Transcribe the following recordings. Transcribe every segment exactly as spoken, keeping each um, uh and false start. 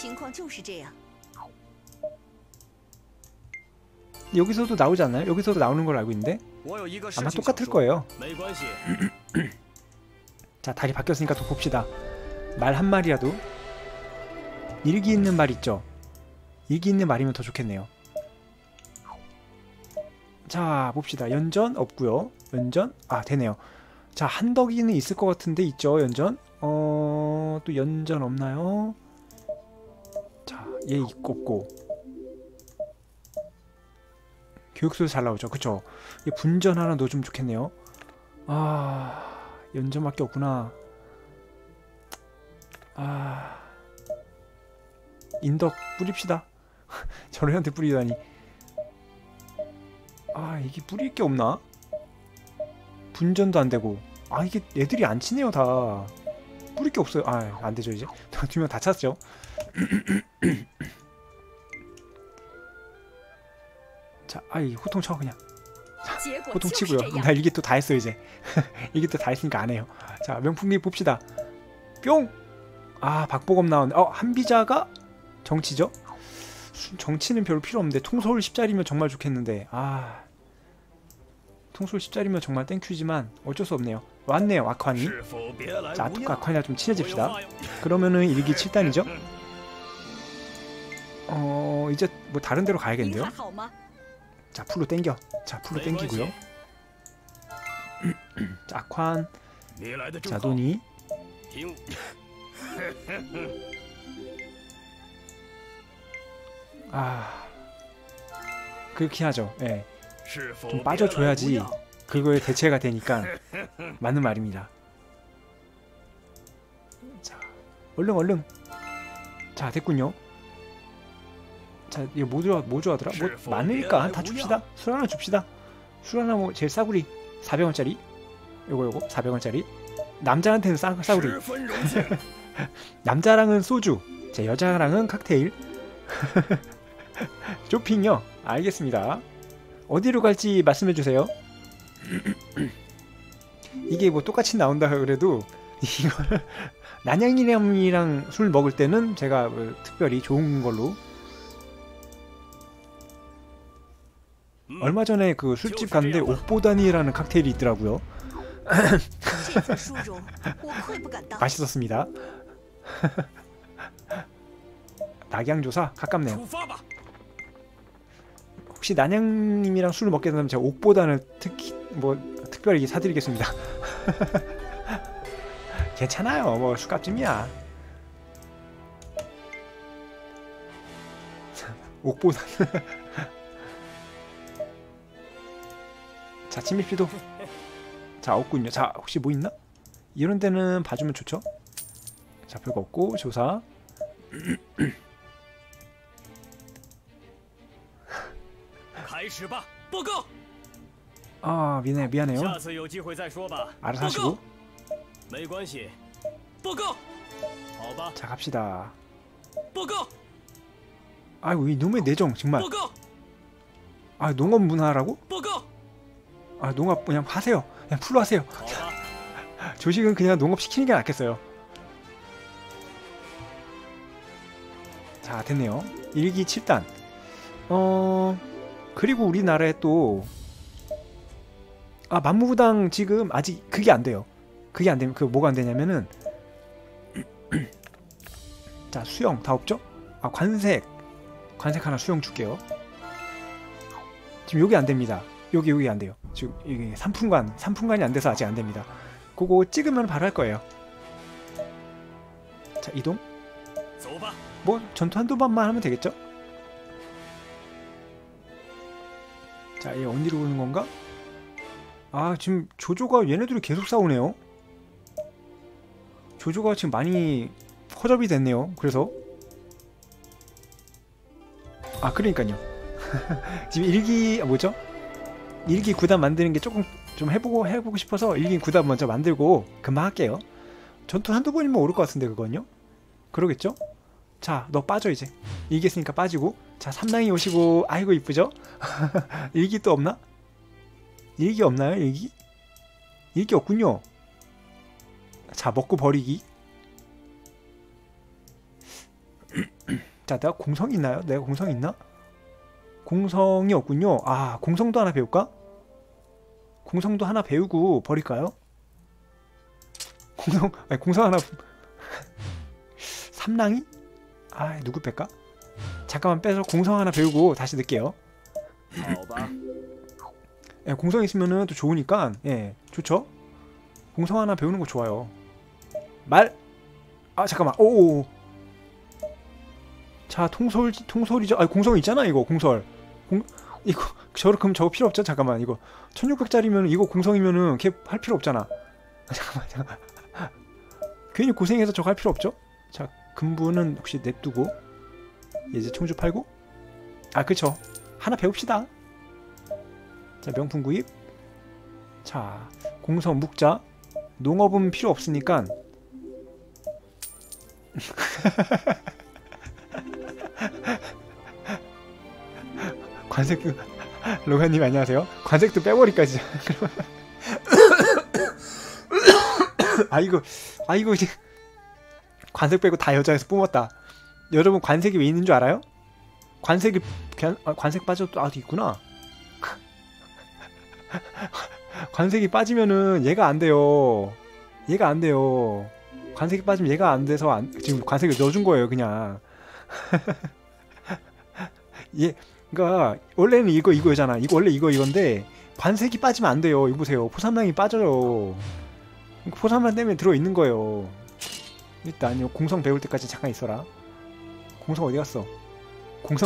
여기서도 나오지 않나요? 여기서도 나오는 걸 알고 있는데 아마 똑같을 거예요. 자, 다리 바뀌었으니까 또 봅시다. 말 한 마리라도 일기 있는 말 있죠? 일기 있는 말이면 더 좋겠네요. 자, 봅시다. 연전 없고요. 연전? 아, 되네요. 자, 한덕이는 있을 것 같은데 있죠? 연전? 어... 또 연전 없나요? 자, 얘 있고 없고 교육소도 잘 나오죠? 그쵸? 얘 분전 하나 넣어주면 좋겠네요. 아... 연전밖에 없구나. 아... 인덕 뿌립시다. 저래한테 뿌리다니. 아, 이게 뿌릴 게 없나? 분전도 안 되고. 아, 이게 애들이 안 치네요, 다. 뿌릴 게 없어요. 아, 안 되죠, 이제. 두 명 다 찼죠. 자, 아이, 호통 쳐, 그냥. 자, 호통 치고요. 나 이게 또 다 했어, 이제. 이게 또 다 했으니까 안 해요. 자, 명품리 봅시다. 뿅! 아, 박보검 나왔네. 어, 한비자가 정치죠? 정치는 별로 필요 없는데 통솔 십 짜리면 정말 좋겠는데. 아, 통솔 십 짜리면 정말 땡큐지만 어쩔 수 없네요. 왔네요, 아칸이. 자, 아토카 아칸이랑 좀 친해집시다. 그러면은 일기 칠 단이죠? 어, 이제 뭐 다른 데로 가야겠는데요? 자, 풀로 땡겨. 자, 풀로 땡기고요. 자, 아칸. 자, 도니. 아, 그렇게 하죠. 예. 좀 빠져줘야지 그거에 대체가 되니까 맞는 말입니다. 자, 얼른 얼른. 자, 됐군요. 자, 이거 뭐 좋아, 뭐 좋아하더라? 뭐 많으니까 다 줍시다. 술 하나 줍시다. 술 하나 뭐 제일 싸구리 사백 원짜리. 요거 요거 사백 원짜리. 남자한테는 싸, 싸구리. 남자랑은 소주, 제 여자랑은 칵테일. 쇼핑요? 알겠습니다. 어디로 갈지 말씀해주세요. 이게 뭐 똑같이 나온다 그래도 이걸 난양이념이랑 술 먹을 때는 제가 뭐 특별히 좋은 걸로. 얼마 전에 그 술집 갔는데 옥보단이라는 칵테일이 있더라고요. 맛있었습니다. 낙양조사 가깝네요. 혹시 난양님이랑 술을 먹게 된다면 제가 옥보단을 특히 뭐 특별히 사드리겠습니다. 괜찮아요. 뭐 술값쯤이야. 옥보단. 자, 침입시도. 자, 없군요. 자, 혹시 뭐 있나? 이런 데는 봐주면 좋죠. 자, 별거 없고 조사. 아, 미안해, 미안해요. 알아서 하시고. 자, 갑시다. 아이고, 이 놈의 내정 정말. 아, 농업 문화라고? 아, 농업 그냥 하세요. 그냥 풀로 하세요. 조식은 그냥 농업 시키는 게 낫겠어요. 자, 됐네요. 일기 칠 단. 어... 그리고 우리나라에 또 아, 만무부당 지금 아직 그게 안 돼요. 그게 안 되면 그 뭐가 안 되냐면은 자, 수영 다 없죠? 아, 관색. 관색 하나 수영 줄게요. 지금 여기 안 됩니다. 여기 여기 안 돼요. 지금 이게 삼품관 삼품관이 안 돼서 아직 안 됩니다. 그거 찍으면 바로 할 거예요. 자, 이동. 뭐 전투 한두 번만 하면 되겠죠? 자, 얘 어디로 오는 건가? 아, 지금 조조가 얘네들이 계속 싸우네요. 조조가 지금 많이 허접이 됐네요. 그래서 아, 그러니까요. 지금 일기 아, 뭐죠? 일기 구단 만드는 게 조금 좀 해보고 해보고 싶어서 일기 구단 먼저 만들고 금방 할게요. 전투 한두 번이면 오를 것 같은데 그건요? 그러겠죠? 자, 너 빠져 이제. 일기 했으니까 빠지고. 자, 삼랑이 오시고. 아이고 이쁘죠? 일기 또 없나? 일기 없나요? 일기? 일기 없군요. 자, 먹고 버리기. 자, 내가 공성이 있나요? 내가 공성이 있나? 공성이 없군요. 아, 공성도 하나 배울까? 공성도 하나 배우고 버릴까요? 공성, 아니, 공성 하나 삼랑이? 아, 누구 뺄까? 잠깐만 빼서 공성 하나 배우고 다시 넣을게요. 예, 공성 있으면은 또 좋으니까, 예, 좋죠? 공성 하나 배우는 거 좋아요. 말! 아, 잠깐만, 오오. 자, 통솔, 통솔이죠? 아, 공성 있잖아, 이거, 공설. 공, 이거, 저러, 그럼 저거 필요 없죠? 잠깐만, 이거. 천육백 짜리면 이거 공성이면은 걔 할 필요 없잖아. 잠깐만, 잠깐만. 괜히 고생해서 저거 할 필요 없죠? 자, 금부는 혹시 냅두고. 이제 총주 팔고. 아, 그쵸. 하나 배웁시다. 자, 명품 구입. 자, 공성 묵자. 농업은 필요 없으니까. 관색 로가님 안녕하세요. 관색도 빼버릴까 진짜. 아 이거 아 이거 이제 관색 빼고 다 여자에서 뿜었다. 여러분 관색이 왜 있는 줄 알아요? 관색이 그냥 아, 관색 빠져도 아도 있구나. 관색이 빠지면은 얘가 안 돼요. 얘가 안 돼요. 관색이 빠지면 얘가 안 돼서 안, 지금 관색을 넣어준 거예요 그냥. 얘 그러니까 원래는 이거 이거잖아. 이거 원래 이거 이건데 관색이 빠지면 안 돼요. 이거 보세요. 포삼랑이 빠져요. 포삼랑 때문에 들어 있는 거예요. 일단 공성 배울 때까지 잠깐 있어라. 공성 어디 갔어? 공성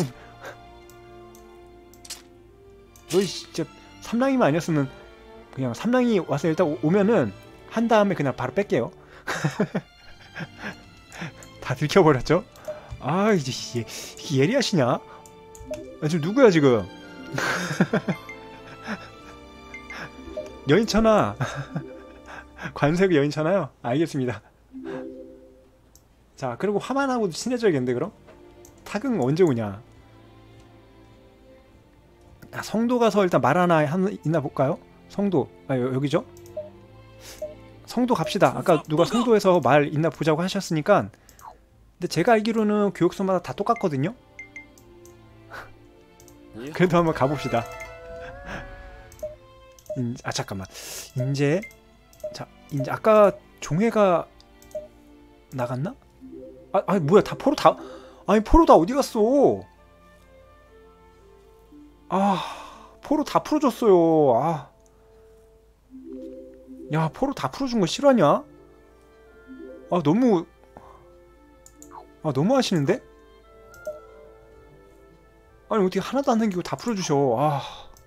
너 진짜 삼랑이만 아니었으면 그냥 삼랑이 와서 일단 오, 오면은 한 다음에 그냥 바로 뺄게요. 다 들켜버렸죠? 아 이제 이게, 이게 예리하시냐? 아, 지금 누구야 지금? 여인천하. 관색 여인천하요? 알겠습니다. 자 그리고 화만하고도 친해져야겠는데 그럼? 타긍 언제 오냐? 아, 성도 가서 일단 말 하나 한, 있나 볼까요? 성도 아 여, 여기죠? 성도 갑시다. 아까 누가 성도에서 말 있나 보자고 하셨으니까. 근데 제가 알기로는 교육소마다 다 똑같거든요? 그래도 한번 가봅시다. 인, 아 잠깐만 인제 자 인제 아까 종회가 나갔나? 아, 아니 뭐야 다 포로 다 아니 포로 다 어디 갔어? 아 포로 다 풀어줬어요. 아 야 포로 다 풀어준 거 실화냐? 아 너무 아 너무 하시는데? 아니 어떻게 하나도 안 남기고 다 풀어주셔. 아,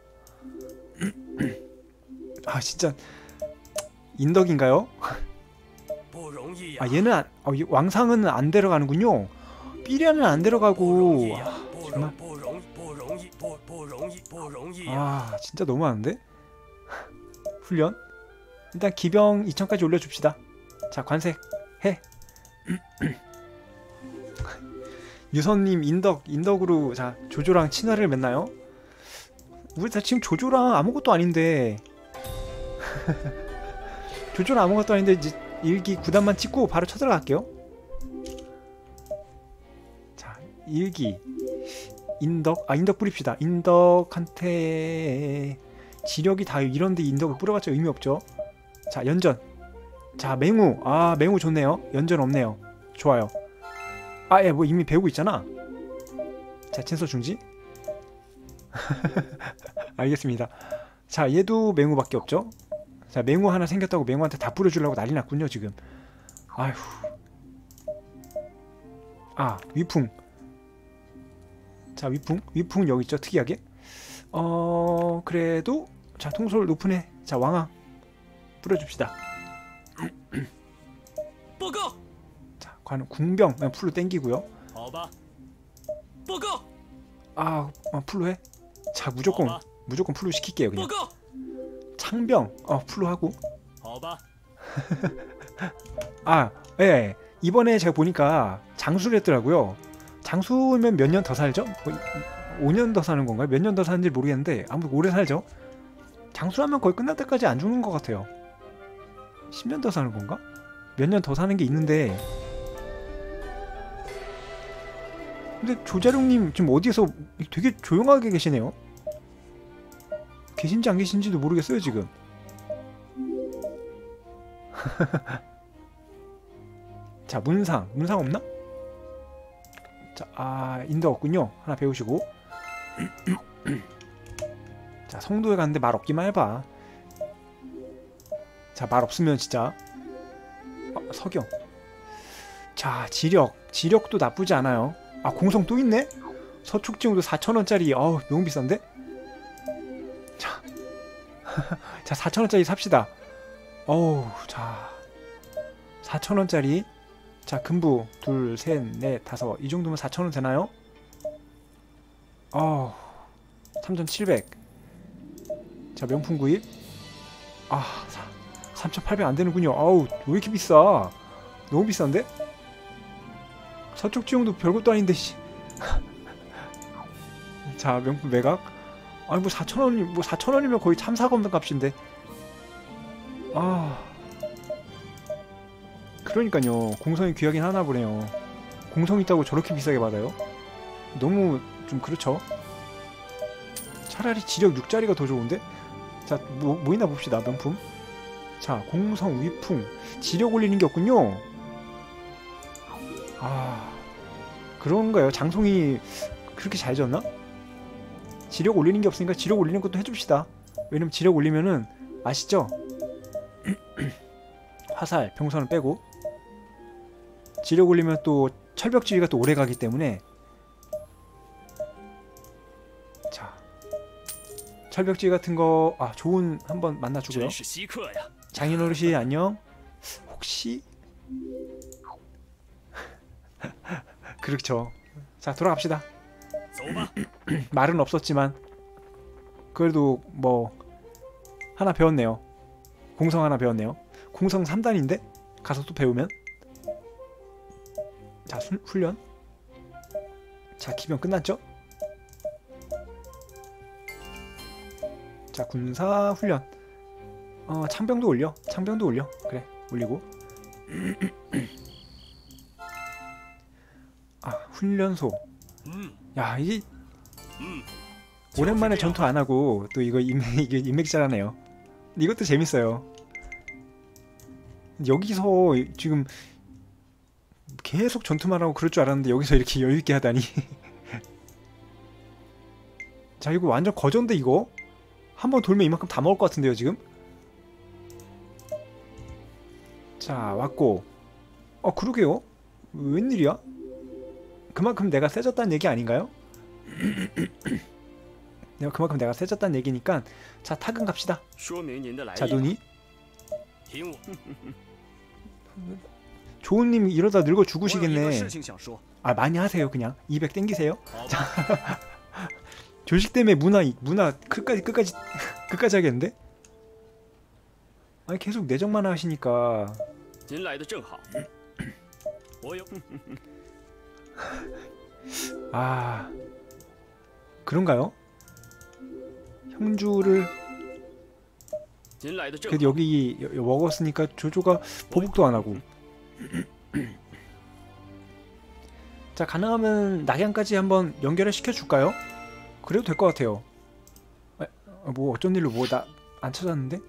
아 진짜 인덕인가요? 아 얘는 안, 어, 왕상은 안 데려가는군요. 삐리아는 안 데려가고. 아, 정말 아 진짜 너무하는데? 훈련? 일단 기병 이천까지 올려줍시다. 자 관색 해. 유선님 인덕 인덕으로 자 조조랑 친화를 맺나요? 우리 다 지금 조조랑 아무것도 아닌데. 조조랑 아무것도 아닌데 이제 일기 구단만 찍고 바로 쳐들어갈게요. 자 일기 인덕 아 인덕 뿌립시다. 인덕한테 지력이 다 이런데 인덕을 뿌려봤자 의미 없죠. 자 연전 자 맹우 아 맹우 좋네요. 연전 없네요. 좋아요. 아 예 뭐 이미 배우고 있잖아. 자 친서 중지. 알겠습니다. 자 얘도 맹우밖에 없죠. 자 맹우 하나 생겼다고 맹우한테 다 뿌려주려고 난리 났군요 지금. 아휴. 아 위풍. 자 위풍 위풍은 여기 있죠 특이하게. 어 그래도 자 통솔 높은 애. 자 왕왕 뿌려줍시다. 자 과는 궁병 그냥 풀로 땡기고요. 아 어, 풀로 해. 자 무조건 무조건 풀로 시킬게요 그냥. 창병 어 풀로 하고. 아 예 이번에 제가 보니까 장수를 했더라고요. 장수면 몇 년 더 살죠? 뭐, 오 년 더 사는 건가요? 몇 년 더 사는지 모르겠는데 아무튼 오래 살죠. 장수하면 거의 끝날 때까지 안 죽는 것 같아요. 십 년 더 사는 건가? 몇 년 더 사는 게 있는데 근데 조자룡님 지금 어디에서 되게 조용하게 계시네요. 계신지 안 계신지도 모르겠어요 지금. 자, 문상 문상 없나? 자, 아 인도 없군요. 하나 배우시고. 자, 성도에 갔는데 말 없기만 해봐. 자, 말 없으면 진짜. 어, 서경. 자, 지력 지력도 나쁘지 않아요. 아, 공성 또 있네? 서축지용도 사천 원짜리. 어우, 너무 비싼데? 자, 자 사천 원짜리 삽시다. 어우, 자 사천 원짜리. 자, 금부 둘, 셋, 넷, 다섯. 이 정도면 사천 원 되나요? 어우, 삼천칠백. 자, 명품 구입. 아, 삼천팔백 안 되는군요. 아우, 왜 이렇게 비싸? 너무 비싼데? 서쪽 지형도 별것도 아닌데, 씨. 자, 명품 매각. 아니, 뭐 사천 원이, 뭐 사천 원이면 거의 참사가 없는 값인데. 아. 그러니까요. 공성이 귀하긴 하나 보네요. 공성 있다고 저렇게 비싸게 받아요? 너무 좀 그렇죠? 차라리 지력 육짜리가 더 좋은데? 자, 뭐, 뭐 있나 봅시다. 명품. 자, 공성 위풍. 지력 올리는 게 없군요. 아, 그런가요? 장송이 그렇게 잘 졌나? 지력 올리는 게 없으니까 지력 올리는 것도 해줍시다. 왜냐면 지력 올리면은 아시죠? 화살, 병선을 빼고 지력 올리면 또 철벽지휘가 또 오래가기 때문에. 자, 철벽지휘 같은 거, 아, 좋은 한번 만나주고요. 장인어르신 안녕. 혹시 그렇죠. 자, 돌아갑시다. 말은 없었지만 그래도 뭐 하나 배웠네요. 공성 하나 배웠네요. 공성 삼 단인데 가서 또 배우면. 자, 수, 훈련. 자, 기병 끝났죠? 자, 군사 훈련. 어, 창병도 올려. 창병도 올려. 그래, 올리고. 아, 훈련소. 야, 이 오랜만에 전투 안 하고 또 이거 인맥, 이게 인맥자라네요. 이것도 재밌어요. 여기서 지금 계속 전투만 하고 그럴 줄 알았는데 여기서 이렇게 여유있게 하다니. 자, 이거 완전 거전데 이거? 한번 돌면 이만큼 다 먹을 것 같은데요 지금? 자, 왔고. 어, 그러게요. 웬일이야? 그만큼 내가 세졌다는 얘기 아닌가요? 내가 그만큼 내가 세졌다는 얘기니까. 자, 타근 갑시다. 자, 눈이. 조은님 이러다 늙어 죽으시겠네. 아, 많이 하세요 그냥. 이백 땡기세요. 자, 조식 때문에 문화 문화 끝까지 끝까지 끝까지 하겠는데? 아니, 계속 내정만 하시니까. 아, 그런가요? 형주를 그래도 여기 먹었으니까 조조가 보복도 안 하고. 자, 가능하면 낙양까지 한번 연결을 시켜줄까요? 그래도 될 것 같아요. 아, 뭐 어쩐 일로 뭐 나 안 찾았는데?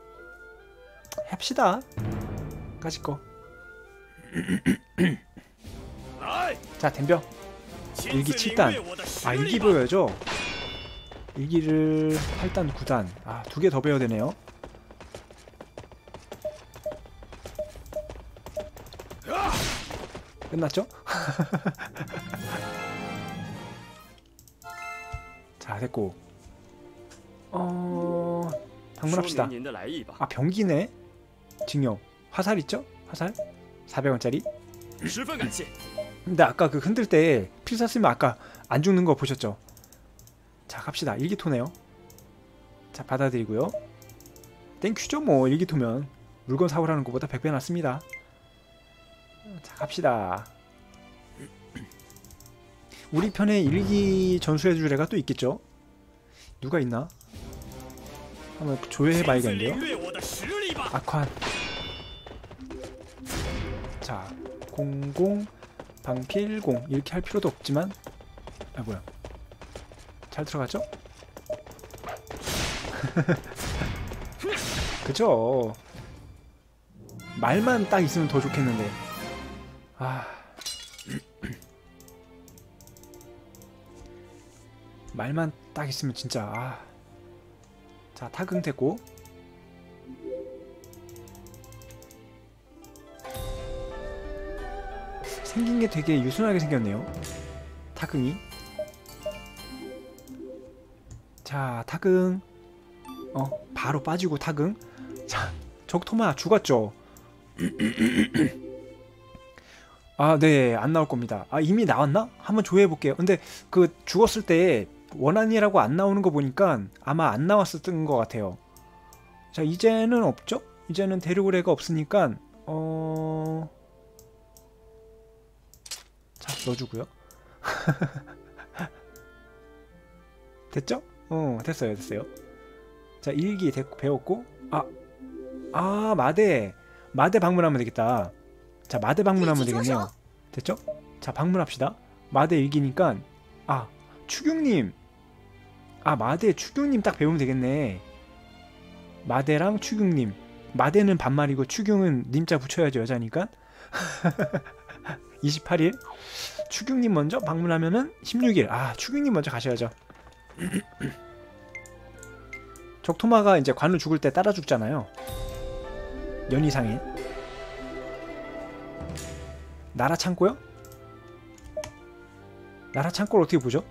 합시다. 까짓 거. 자, 덤벼. 일기 칠 단. 아, 일기 배워야죠. 일기를 팔 단, 구 단. 아, 두 개 더 배워야 되네요. 끝났죠? 자, 됐고. 어... 방문합시다. 아, 병기네. 징용. 화살 있죠? 화살? 사백 원짜리. 근데 아까 그 흔들 때 필사 쓰면 아까 안 죽는 거 보셨죠? 자, 갑시다. 일기토네요. 자, 받아들이고요. 땡큐죠 뭐. 일기토면 물건 사오라는 것보다 백 배 낫습니다. 자, 갑시다. 우리 편에 일기 전수해줄 애가 또 있겠죠? 누가 있나? 한번 조회해봐야겠는데요? 아관. 자, 공공 방필공 이렇게 할 필요도 없지만 아 뭐야 잘 들어가죠? 그쵸. 말만 딱 있으면 더 좋겠는데 아 말만 딱 있으면 진짜 아. 자 타긍 됐고 생긴 게 되게 유순하게 생겼네요. 타긍이. 자 타긍 어 바로 빠지고 타긍. 자 적토마 죽었죠. 아 네 안 나올 겁니다. 아 이미 나왔나? 한번 조회해 볼게요. 근데 그 죽었을 때 원한이라고 안 나오는 거 보니까 아마 안 나왔었던 것 같아요. 자 이제는 없죠? 이제는 데르고레가 없으니까 어... 자 넣어주고요. 됐죠? 어 됐어요 됐어요. 자 일기 됐고 배웠고 아, 아 마대 마대 방문하면 되겠다. 자 마대 방문하면 되겠네요. 됐죠? 자 방문합시다. 마대 일기니까 아 추경님 아 마대 추경님 딱 배우면 되겠네. 마대랑 추경님. 마대는 반말이고 추경은 님자 붙여야죠 여자니까. 이십팔 일 추경님 먼저 방문하면은 십육 일 아 추경님 먼저 가셔야죠. 적토마가 이제 관우 죽을 때 따라 죽잖아요. 연이상에. 나라 창고요? 나라 창고를 어떻게 보죠?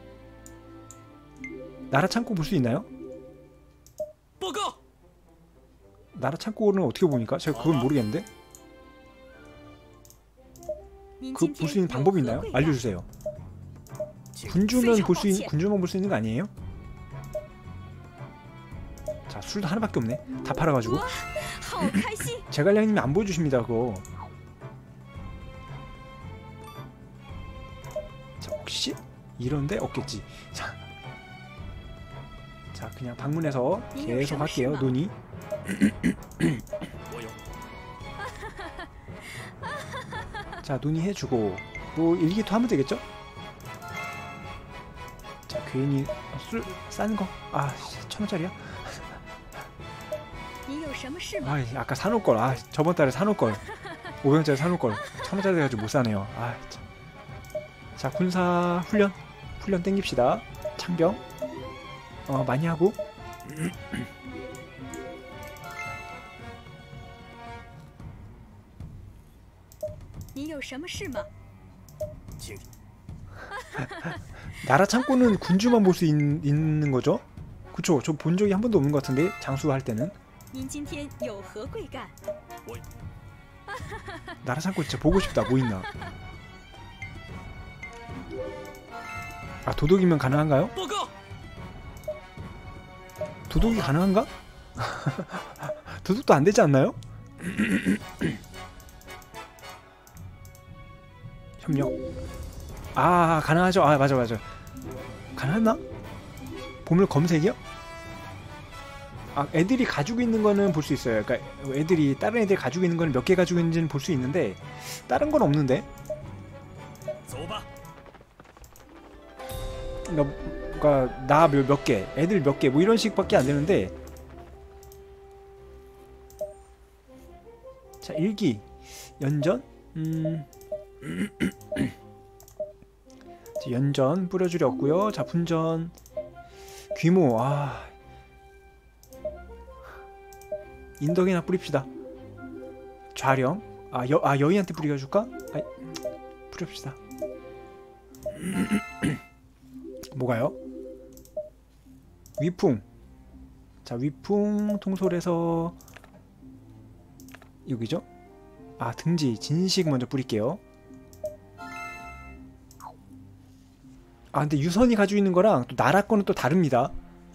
나라 창고 볼 수 있나요? 나라 창고는 어떻게 보니까? 제가 그건 모르겠는데? 그 볼 수 있는 방법이 있나요? 알려주세요. 군주는 볼 수 있는 군주만 볼 수 있는 거 아니에요? 자 술도 하나밖에 없네. 다 팔아가지고. 제갈량님이 안 보여주십니다 그거. 자 혹시 이런데 없겠지. 자, 자 그냥 방문해서 계속 할게요. 논의. 자 논의해주고 뭐 일기토 하면 되겠죠? 자 괜히 술 싼 거 아 천원짜리야? 아 아까 사놓을걸. 아 저번달에 사놓을걸. 오백원짜리 사놓을걸. 천원짜리 돼가지고 못사네요. 아 참. 자 군사 훈련 훈련 땡깁시다. 창병 어 많이 하고. 나라 창고는 군주만 볼 수 있는 거죠? 그쵸? 저 본 적이 한 번도 없는 것 같은데 장수할 때는. 나라 창고 진짜 보고 싶다. 뭐 있나? 아 도둑이면 가능한가요? 도둑이 가능한가? 도둑도 안 되지 않나요? 협력. 아 가능하죠. 아 맞아 맞아. 가능했나? 보물 검색이요? 아 애들이 가지고 있는 거는 볼 수 있어요. 그러니까 애들이 다른 애들이 가지고 있는 거는 몇 개 가지고 있는지는 볼 수 있는데 다른 건 없는데. 그러니까 나 몇 개, 애들 몇 개 뭐 이런 식밖에 안 되는데. 자 일기 연전 음. 연전 뿌려주렸고요. 자 분전 귀모 아 인덕이나 뿌립시다. 좌령 아, 여, 아 여인한테 뿌려줄까? 아, 뿌립시다. 뭐가요? 위풍. 자 위풍 통솔에서 여기죠? 아 등지 진식 먼저 뿌릴게요. 아 근데 유선이 가지고 있는 거랑 또 나라 거는 또 다릅니다.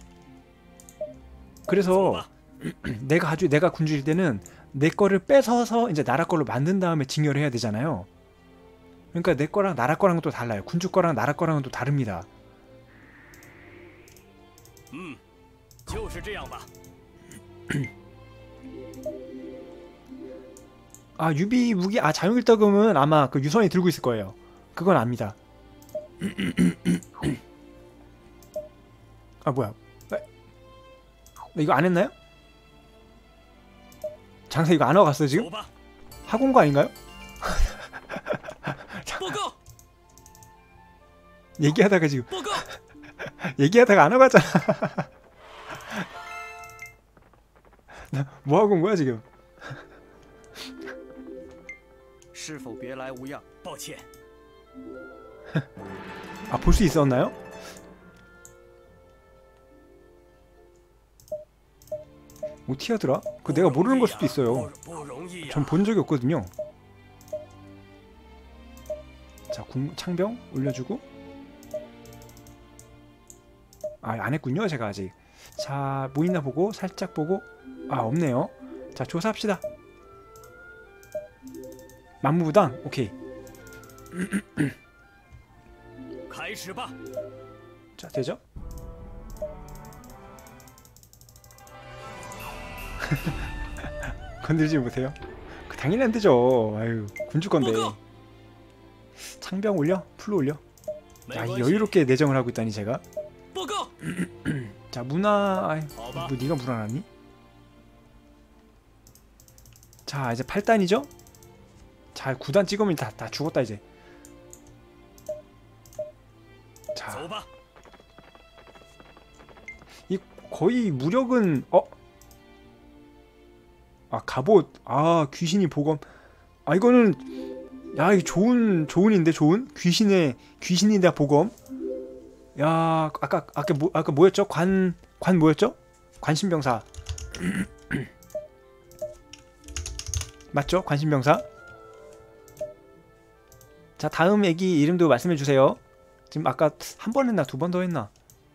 그래서 내가 가지고 내가 군주일 때는 내 거를 뺏어서 이제 나라 걸로 만든 다음에 징여를 해야 되잖아요. 그러니까 내 거랑 나라 거랑은 또 달라요. 군주 거랑 나라 거랑은 또 다릅니다. 음, 아 유비 무기 아 자용일덕음은 아마 그 유선이 들고 있을 거예요. 그건 압니다. 아 뭐야? 나 이거 안 했나요? 장사 이거 안 하고 갔어요 지금? 하고 온 거 아닌가요? 얘기하다가 지금 얘기하다가 안 하고 갔잖아. 나 뭐 하고 온 거야 지금? 아 볼 수 있었나요? 어떻게 하더라? 그 내가 모르는 걸 수도 있어요. 전 본 적이 없거든요. 자, 궁, 창병 올려주고. 아, 안 했군요, 제가 아직. 자, 뭐 있나 보고, 살짝 보고. 아, 없네요. 자, 조사합시다. 만무부당, 오케이. 자, 되죠? 건들지 못해요? 그 당연히 안 되죠. 아유, 군주 건데. 창병 올려? 풀로 올려? 야, 여유롭게 내정을 하고 있다니 제가. 자, 문화. 아이, 뭐 네가 물어놨니? 자, 이제 팔 단이죠? 자, 구 단 찍으면 다, 다 죽었다 이제. 자, 이 거의 무력은 어? 아, 갑옷. 아, 귀신이 보검. 아, 이거는 야, 이 좋은 좋은인데 좋은 귀신의 귀신이다 보검. 야, 아까 아까 뭐 아까 뭐였죠? 관 관 뭐였죠? 관심병사. 맞죠? 관심병사. 자, 다음 애기 이름도 말씀해 주세요. 지금 아까 한 번 했나 두 번 더 했나?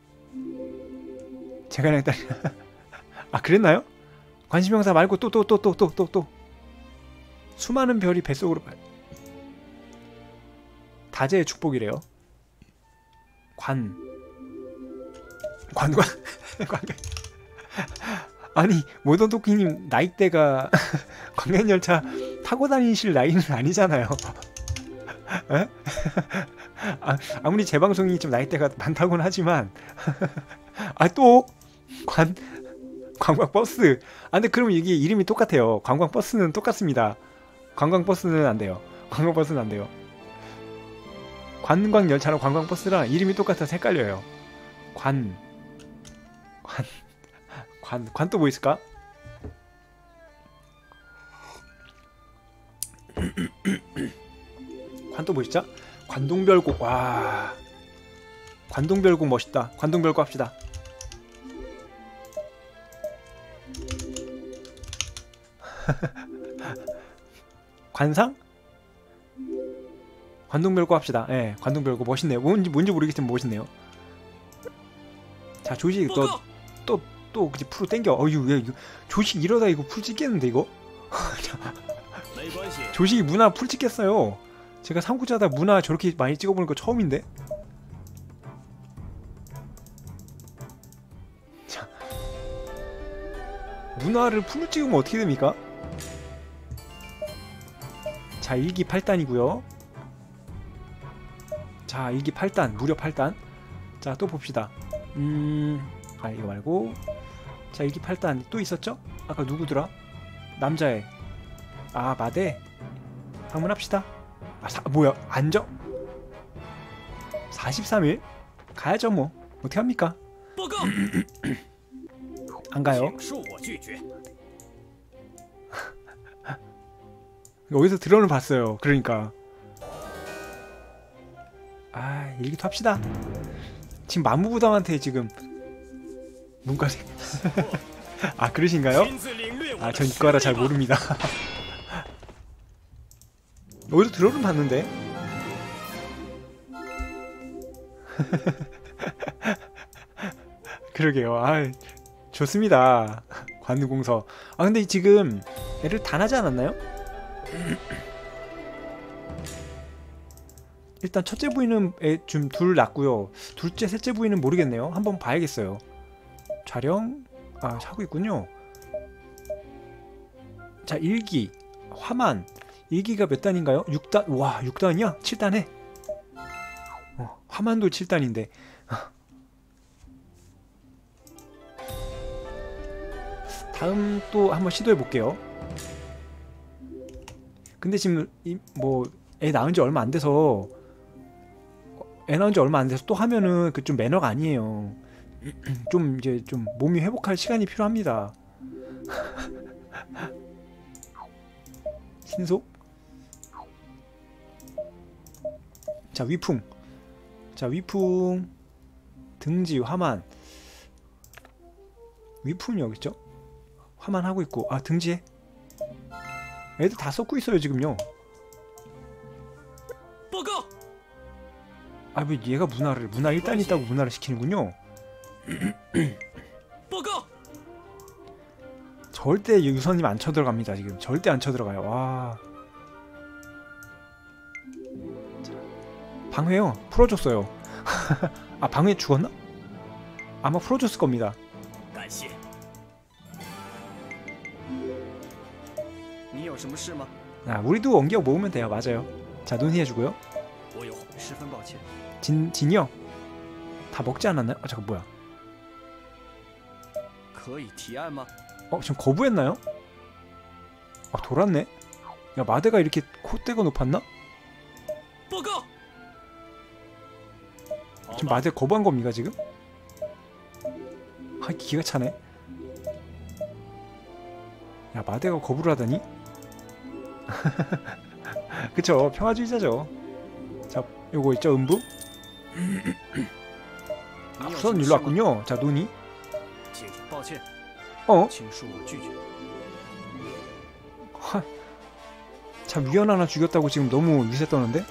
제가 그냥 딱 아, 그랬나요? 관심병사 말고 또 또 또 또 또 또 또 수많은 별이 뱃속으로 다재의 축복이래요. 관 관관 관 아니 모던토끼님 나이대가 광면열차 타고 다니실 나이는 아니잖아요. 에? 아, 아무리 제 방송이 좀 나이대가 많다고는 하지만 아, 또 관 관광버스. 아, 근데 그럼 이게 이름이 똑같아요. 관광버스는 똑같습니다. 관광버스는 안 돼요. 관광버스는 안 돼요. 관광열차랑 관광버스랑 이름이 똑같아서 헷갈려요. 관 관 관 관 또 뭐 있을까? 관 또 뭐 있죠? 관동별곡. 와, 관동별곡 멋있다. 관동별곡 합시다. 관상? 관동별곡 합시다. 예, 네, 관동별곡 멋있네요. 뭔지 뭔지 모르겠지만 멋있네요. 자, 조식 너 또 또 그치 풀로 땡겨. 어유, 야, 조식 이러다 이거 풀 찍겠는데 이거? 조식이 문화 풀 찍겠어요. 제가 삼국자다 문화 저렇게 많이 찍어보는 거 처음인데. 자, 문화를 풀로 찍으면 어떻게 됩니까? 자, 일기 팔 단이고요. 자, 일기 팔 단, 무려 팔 단. 자, 또 봅시다. 음... 아, 이거 말고. 자, 일기 팔 단 또 있었죠? 아까 누구더라? 남자애. 아, 마대. 방문합시다. 아, 사, 뭐야, 앉아? 사십삼 일? 가야죠 뭐. 어떻게 합니까? 안 가요. 어디서 드론을 봤어요. 그러니까. 아, 일기도 합시다. 지금 만무부당한테 지금 문과생. 아, 그러신가요? 아, 전 이과라 잘 모릅니다. 어디서 드론은 봤는데? 그러게요. 아, 좋습니다. 관공서. 아, 근데 지금 애를 다 나지 않았나요? 일단 첫째 부위는 좀 둘 낳고요. 둘째, 셋째 부위는 모르겠네요. 한번 봐야겠어요. 촬영. 아, 하고 있군요. 자, 일기 화만. 일기가 몇 단인가요? 육 단. 와, 육 단이야? 칠 단에. 화만도 칠 단인데 다음 또 한번 시도해 볼게요. 근데 지금 뭐 애 낳은 지 얼마 안 돼서 애 낳은 지 얼마 안 돼서 또 하면은 그 좀 매너가 아니에요. 좀 이제 좀 몸이 회복할 시간이 필요합니다. 신속. 자 위풍. 자 위풍. 등지 화만. 위풍이 여기 있죠? 화만 하고 있고. 아 등지해. 애들 다 썩고 있어요 지금요. 아 왜 얘가 문화를 문화 일 단 있다고 문화를 시키는군요. 절대 유선님 안 쳐들어갑니다 지금. 절대 안 쳐들어가요. 와. 자, 방회요. 풀어줬어요. 아 방회 죽었나? 아마 풀어줬을 겁니다. 아 우리도 원기역 모으면 돼요. 맞아요. 자 논의해주고요. 진, 진이요? 다 먹지 않았나요? 아 잠깐 뭐야. 어 지금 거부했나요? 아 돌았네. 야 마대가 이렇게 콧대가 높았나? 지금 마대 거부한 겁니까 지금? 아 기가 차네. 야 마대가 거부를 하다니? 그쵸 평화주의자죠. 자 요거 있죠 음부? 아, 우선 일로 왔군요. 자 논의. 어? 하, 참 위원 하나 죽였다고 지금 너무 위세 떠는데?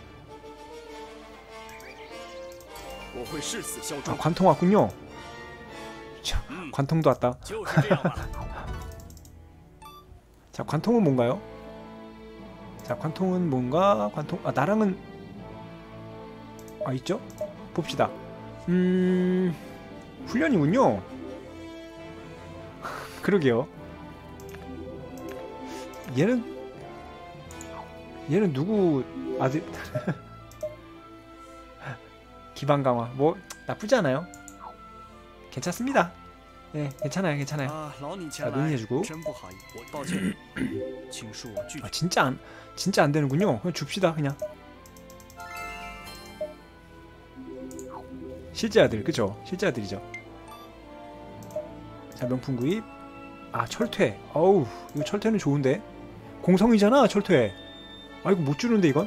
아, 관통 왔군요. 자, 관통도 왔다. 자 관통은 뭔가요? 자 관통은 뭔가 관통 아 나랑은 아 있죠? 봅시다. 음 훈련이군요. 그러게요. 얘는 얘는 누구 아들 기반 강화 뭐 나쁘지 않아요. 괜찮습니다. 네 괜찮아요 괜찮아요. 자 논의해주고. 아 진짜 안 진짜 안 되는군요. 그냥 줍시다 그냥. 실제 아들 그죠? 실제 아들이죠. 자 명품 구입. 아 철퇴. 어우 이거 철퇴는 좋은데. 공성이잖아 철퇴. 아 이거 못 주는데 이건.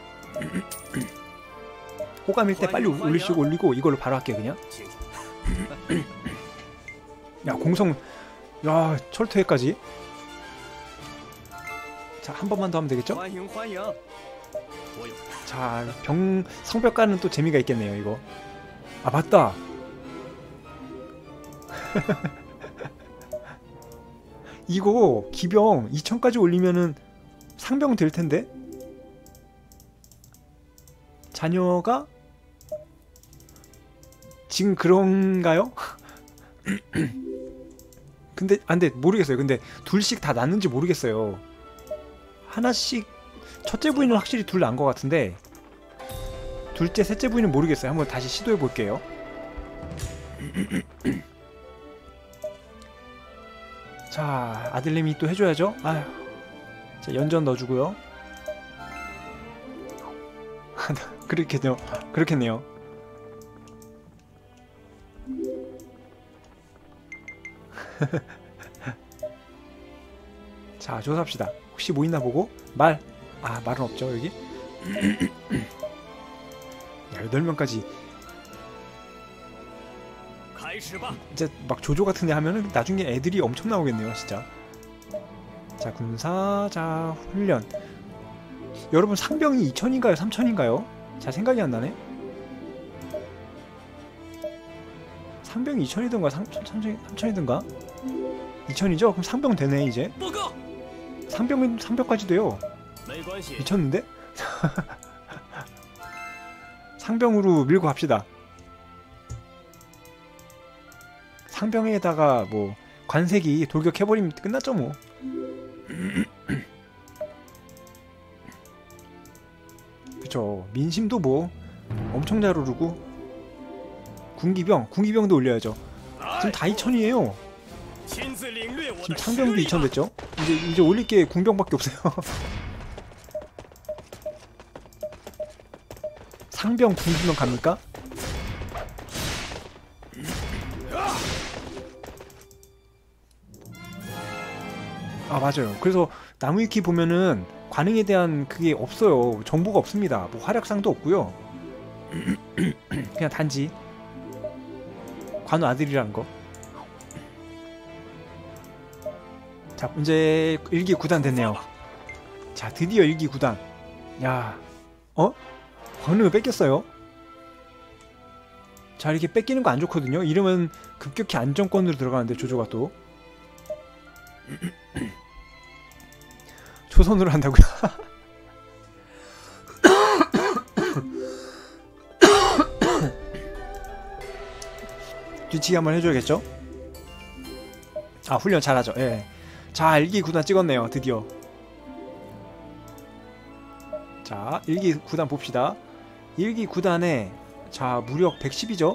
호감일 때 빨리 올리시고 올리고 이걸로 바로 할게 그냥. 야 공성. 야 철퇴까지. 자 한 번만 더 하면 되겠죠? 자 병 성벽가는 또 재미가 있겠네요 이거. 아 맞다. 이거 기병 이천까지 올리면은 상병 될 텐데. 자녀가 지금 그런가요? 근데 안돼 모르겠어요. 근데 둘씩 다 낳는지 모르겠어요. 하나씩 첫째 부인은 확실히 둘 낳은 것 같은데 둘째 셋째 부인은 모르겠어요. 한번 다시 시도해 볼게요. 자 아들님이 또 해줘야죠. 아휴. 자 연전 넣어주고요. 그렇겠네요. 그렇겠네요. 자 조사합시다. 혹시 뭐 있나 보고. 말. 아 말은 없죠 여기. 야 여덟 명까지. 이제 막 조조 같은데 하면은 나중에 애들이 엄청 나오겠네요 진짜. 자 군사. 자 훈련. 여러분 상병이 이천인가요 삼천인가요? 잘 생각이 안 나네. 상병이 이천이든가 삼천이든가 이천이죠? 그럼 상병 되네 이제. 상병 상병까지 돼요. 미쳤는데? 상병으로 밀고 갑시다. 상병에다가 뭐 관색이 돌격해버리면 끝났죠 뭐. 그쵸. 민심도 뭐 엄청 잘 오르고 군기병, 군기병도 올려야죠. 지금 다 이천이에요. 지금 창병도 이천 됐죠? 이제 이제 올릴 게 군병밖에 없어요. 상병, 군기병 갑니까? 아 맞아요. 그래서 나무위키 보면은 관행에 대한 그게 없어요. 정보가 없습니다. 뭐 활약상도 없고요. 그냥 단지 관우 아들이라는 거. 자 이제 일 기 구 단 됐네요. 자 드디어 일 기 구 단. 야 어? 광릉을 뺏겼어요. 자 이렇게 뺏기는 거 안 좋거든요. 이러면 급격히 안정권으로 들어가는데 조조가 또 초선으로 한다고요? 뒤치기 한번 해줘야겠죠? 아 훈련 잘하죠. 예. 자 일 기 구 단 찍었네요. 드디어. 자 일 기 구 단 봅시다. 일 기 구 단에 자 무력 백십이죠?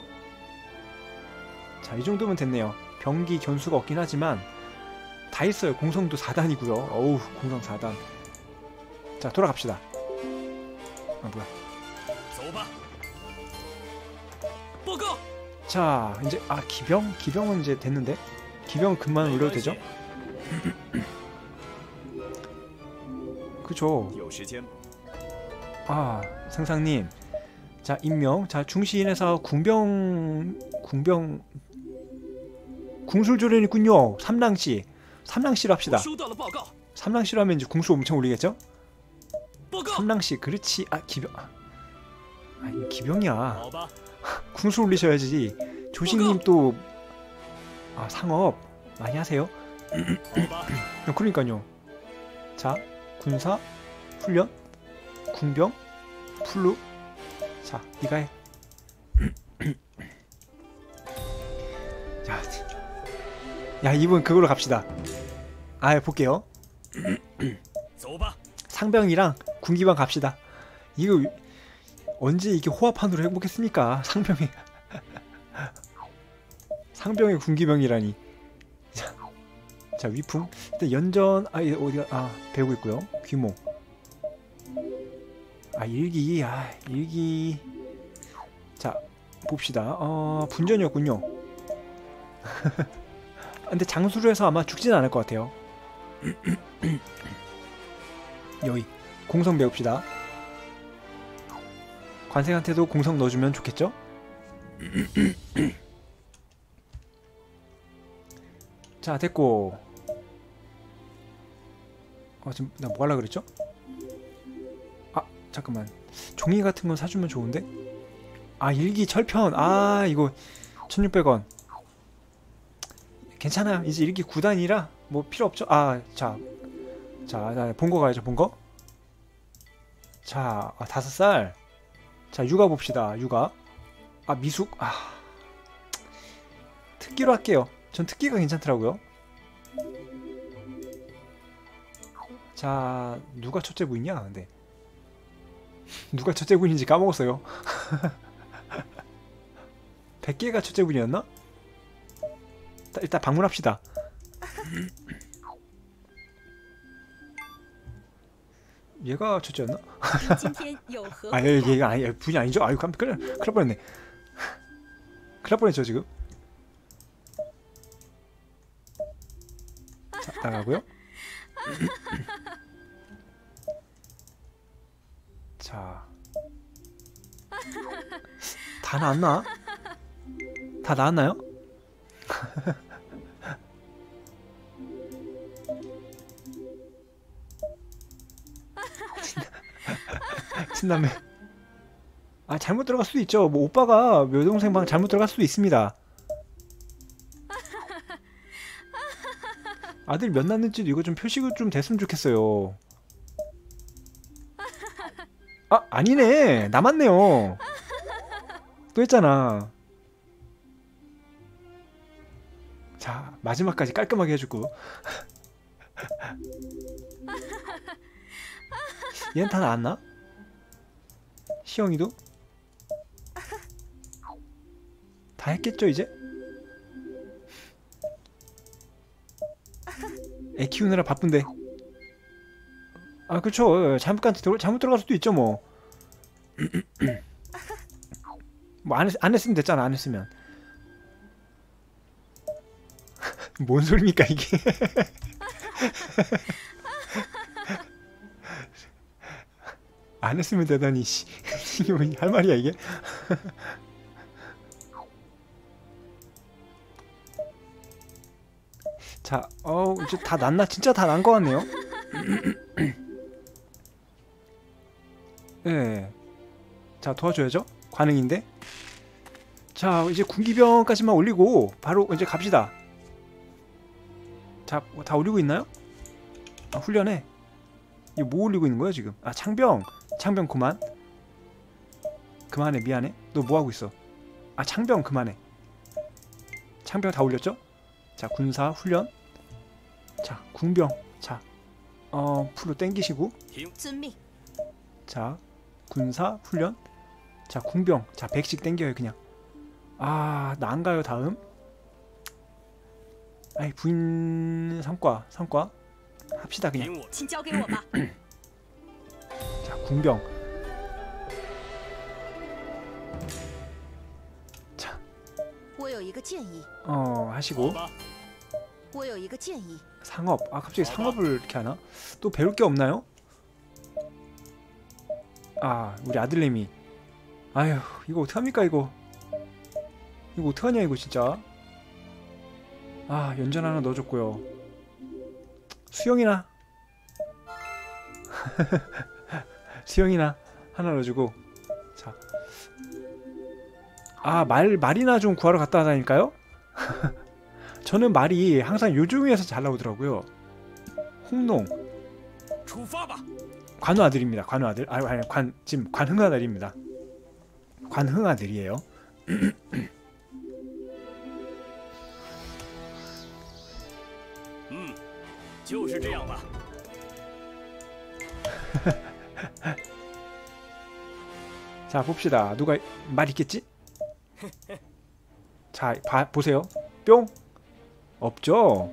자 이정도면 됐네요. 병기 견수가 없긴 하지만 다 있어요. 공성도 사 단이고요. 어우 공성 사 단. 자 돌아갑시다. 아 뭐야. 자 이제 아 기병? 기병은 이제 됐는데? 기병은 금만 올려도 되죠? 그쵸. 아 상상님 자 임명 자 중시인에서 궁병 궁병 궁술조련이군요. 삼랑씨 삼랑씨로 합시다. 삼랑씨로 하면 이제 궁수 엄청 올리겠죠? 삼랑씨 그렇지. 아 기병 아 이거 기병이야. 궁수 올리셔야지. 조신님 또 아 상업 많이 하세요? 그러니까요. 자 군사 훈련 궁병 플루 자 니가 해. 야, 야 이분 그걸로 갑시다. 아 볼게요. 상병이랑 군기병 갑시다. 이거 언제 이게 호합판으로 해보겠습니까? 상병이 상병의 군기병이라니. 자, 자 위풍 일단 연전 아 어디가 아 배우고 있고요. 귀모 아 일기 아 일기 자 봅시다. 어 분전이었군요. 근데 장수로 해서 아마 죽진 않을 것 같아요. 여기 공성 배웁시다. 관생한테도 공성 넣어주면 좋겠죠? 자 됐고 어 지금 나 뭐 하려고 그랬죠? 아 잠깐만 종이 같은 건 사주면 좋은데? 아 일기 철편 아 이거 천육백 원 괜찮아요. 이제 일기 구 단이라 뭐 필요 없죠? 아 자 자 본거 가야죠. 본거 자 아, 다섯 살 자 육아 봅시다. 육아 아 미숙 아 특기로 할게요. 전 특기가 괜찮더라고요. 자 누가 첫째 부인이야? 근데 누가 첫째 부인인지 까먹었어요. 백 개가 첫째 부인이었나? 일단 방문합시다. 얘가 첫째였나? 아 얘가 아니 부인이 아니죠? 아유 깜 큰일 큰일 뻔했네. 큰일 뻔했죠 지금. 자 나가고요. 자 다 나왔나? 다 나왔나요? 신남매 아 잘못 들어갈 수도 있죠. 뭐 오빠가 여동생 방 잘못 들어갈 수도 있습니다. 아들 몇 낳는지도 이거 좀 표시가 좀 됐으면 좋겠어요. 아 아니네 남았네요. 또 했잖아. 자 마지막까지 깔끔하게 해주고. 얘는 다 나왔나? 시영이도? 다 했겠죠 이제? 애 키우느라 바쁜데. 아 그쵸. 잘못 간 잘못 들어갈 수도 있죠 뭐. 뭐 안 안 했으면 됐잖아. 안 했으면. 뭔 소리입니까 이게? 안 했으면 되다니 씨. 이게 뭐 할 말이야 이게? 자, 어 이제 다 났나? 진짜 다 난 거 같네요. 예. 네. 자 도와줘야죠. 관행인데. 자 이제 군기병까지만 올리고 바로 이제 갑시다. 자 다 올리고 있나요? 아 훈련해. 이거 뭐 올리고 있는 거야 지금? 아 창병. 창병 그만. 그만해 미안해. 너 뭐 하고 있어? 아 창병 그만해. 창병 다 올렸죠? 자 군사 훈련. 자 궁병. 자 어 풀로 땡기시고. 자 군사 훈련. 자 궁병. 자 백씩 땡겨요 그냥. 아 나 안 가요 다음. 아이 부인 성과 성과 합시다 그냥. 자 궁병. 자 어 하시고. 상업. 아 갑자기 상업을 이렇게 하나? 또 배울 게 없나요? 아 우리 아들내미. 아휴 이거 어떡합니까 이거. 이거 어떡하냐 이거 진짜. 아 연전 하나 넣어줬고요. 수영이나 수영이나 하나 넣어주고. 자 아 말 말이나 좀 구하러 갔다 하다니까요. 저는 말이 항상 요즘에서 잘 나오더라고요. 홍농. 관우 아들입니다. 관우 아들. 아니 아니 관 지금 관흥 아들입니다. 관흥 아들이에요. 자 봅시다. 누가 말 있겠지? 자 봐, 보세요. 뿅. 없죠?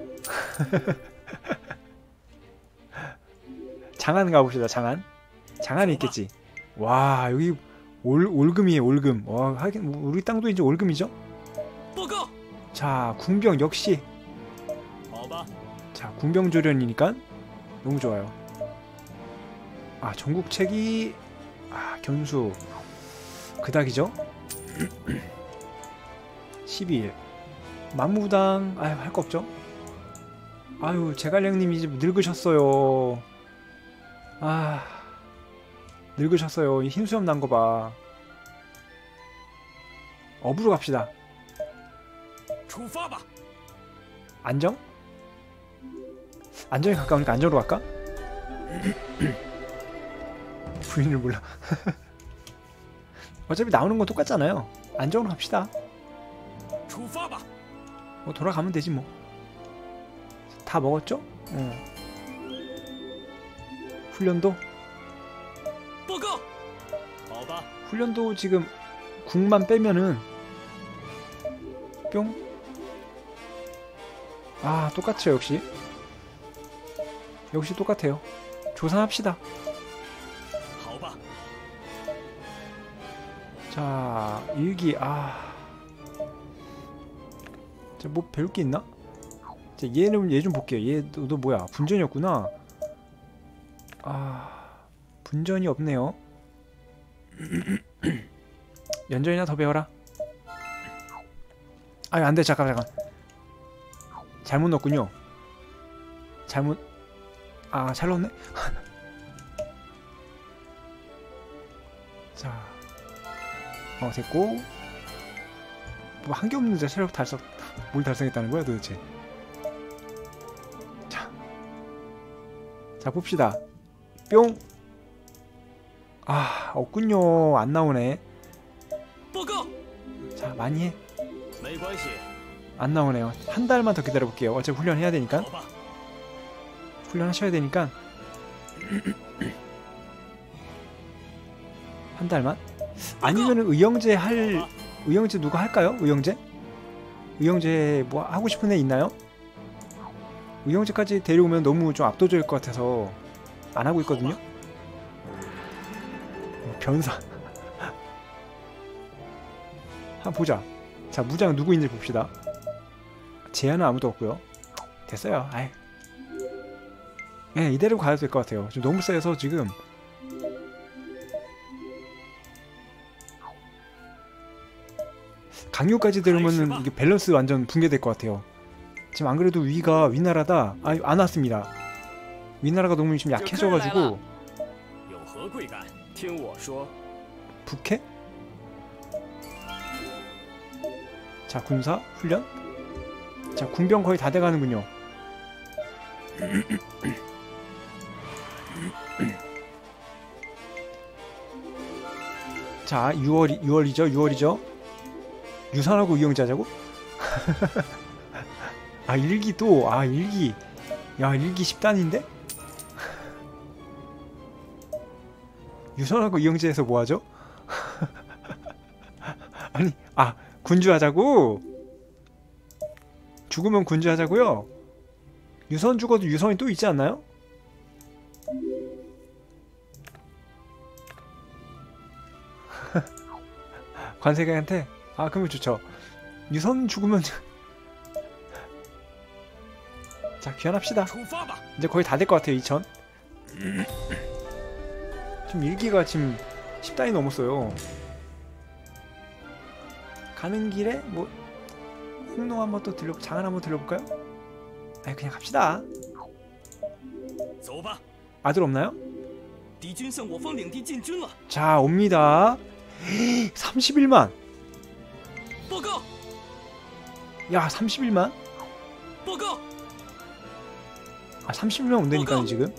장안 가봅시다. 장안. 장안이 있겠지. 와 여기 올, 올금이에요. 올금. 와 하긴 우리 땅도 이제 올금이죠? 자 궁병 역시. 자 궁병조련이니까 너무 좋아요. 아 전국체기. 아 견수 그닥이죠? 십이 일 만무당. 아유 할 거 없죠? 아유 제갈량님이 이제 늙으셨어요. 아 늙으셨어요. 흰수염 난 거 봐. 업으로 갑시다. 안정? 안정이 가까우니까 안정으로 갈까? 부인을 몰라. 어차피 나오는 건 똑같잖아요. 안정으로 갑시다. 뭐 돌아가면 되지 뭐. 다 먹었죠? 응. 훈련도? 훈련도 지금 국만 빼면은 뿅. 아 똑같죠 역시. 역시 똑같아요. 조사합시다. 자 일기. 아 자, 뭐 배울 게 있나? 자, 얘는 얘 좀 볼게요. 얘 너, 너 뭐야? 분전이었구나. 아 분전이 없네요. 연전이나 더 배워라. 아유 안돼. 잠깐 잠깐 잘못 넣었군요. 잘못. 아 잘 넣었네. 자 어 됐고. 뭐 한 게 없는데 체력 달성. 뭘 달성했다는 거야 도대체. 자, 자 봅시다. 뿅. 아 없군요. 안 나오네. 자 많이 해. 안 나오네요. 한 달만 더 기다려 볼게요. 어차피 훈련해야 되니까. 훈련하셔야 되니까. 한 달만. 아니면은 의형제 할 의형제 누가 할까요? 의형제? 의형제 뭐 하고 싶은 애 있나요? 의형제까지 데려오면 너무 좀 압도적일 것 같아서 안 하고 있거든요. 변사. 한번 보자. 자, 무장 누구 있는지 봅시다. 제한은 아무도 없고요. 됐어요. 아이. 예, 이대로 가야 될 것 같아요. 지금 너무 세서 지금 강요까지 들으면은 이게 밸런스 완전 붕괴될 것 같아요. 지금 안 그래도 위가 위나라다. 아, 안 왔습니다. 위나라가 너무 지금 약해져가지고. 북해? 자, 군사 훈련. 자, 군병 거의 다 돼가는군요. 자, 유월 유월이죠, 유월이죠. 유산하고 의형제 하자고? 아, 일기 또, 아, 일기. 야, 일기 십 단인데? 유선하고 이영재에서 뭐하죠? 아니, 아, 군주하자고? 죽으면 군주하자고요? 유선 죽어도 유선이 또 있지 않나요? 관세가한테? 아, 그러면 좋죠. 유선 죽으면 자, 귀환합시다. 이제 거의 다 될 것 같아요. 이천. 지금 일기가 지금 십 단이 넘었어요. 가는 길에 뭐 홍농 한번 또 들려, 장안 한번 들려볼까요? 아니, 그냥 갑시다. 아들 없나요? 자, 옵니다. 삼십일만. 야, 삼십일만? 아, 삼십일만 온다니까요 지금.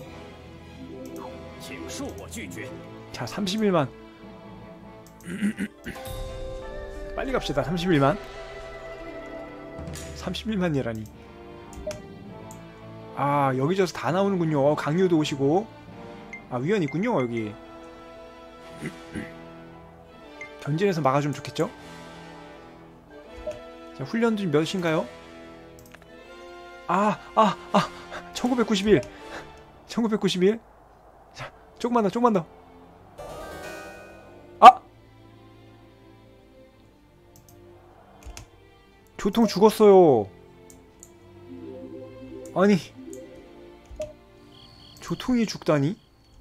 자, 삼십일만. 빨리 갑시다. 삼십일만. 삼십일만이라니. 아, 여기저기서 다 나오는군요. 강요도 오시고. 아, 위원 있군요 여기. 견진해서 막아주면 좋겠죠? 자, 훈련도 몇인가요? 아, 아, 아, 천구백구십일. 천구백구십일. 자, 조금만 더, 조금만 더. 아! 교통 죽었어요. 아니, 조통이 죽다니?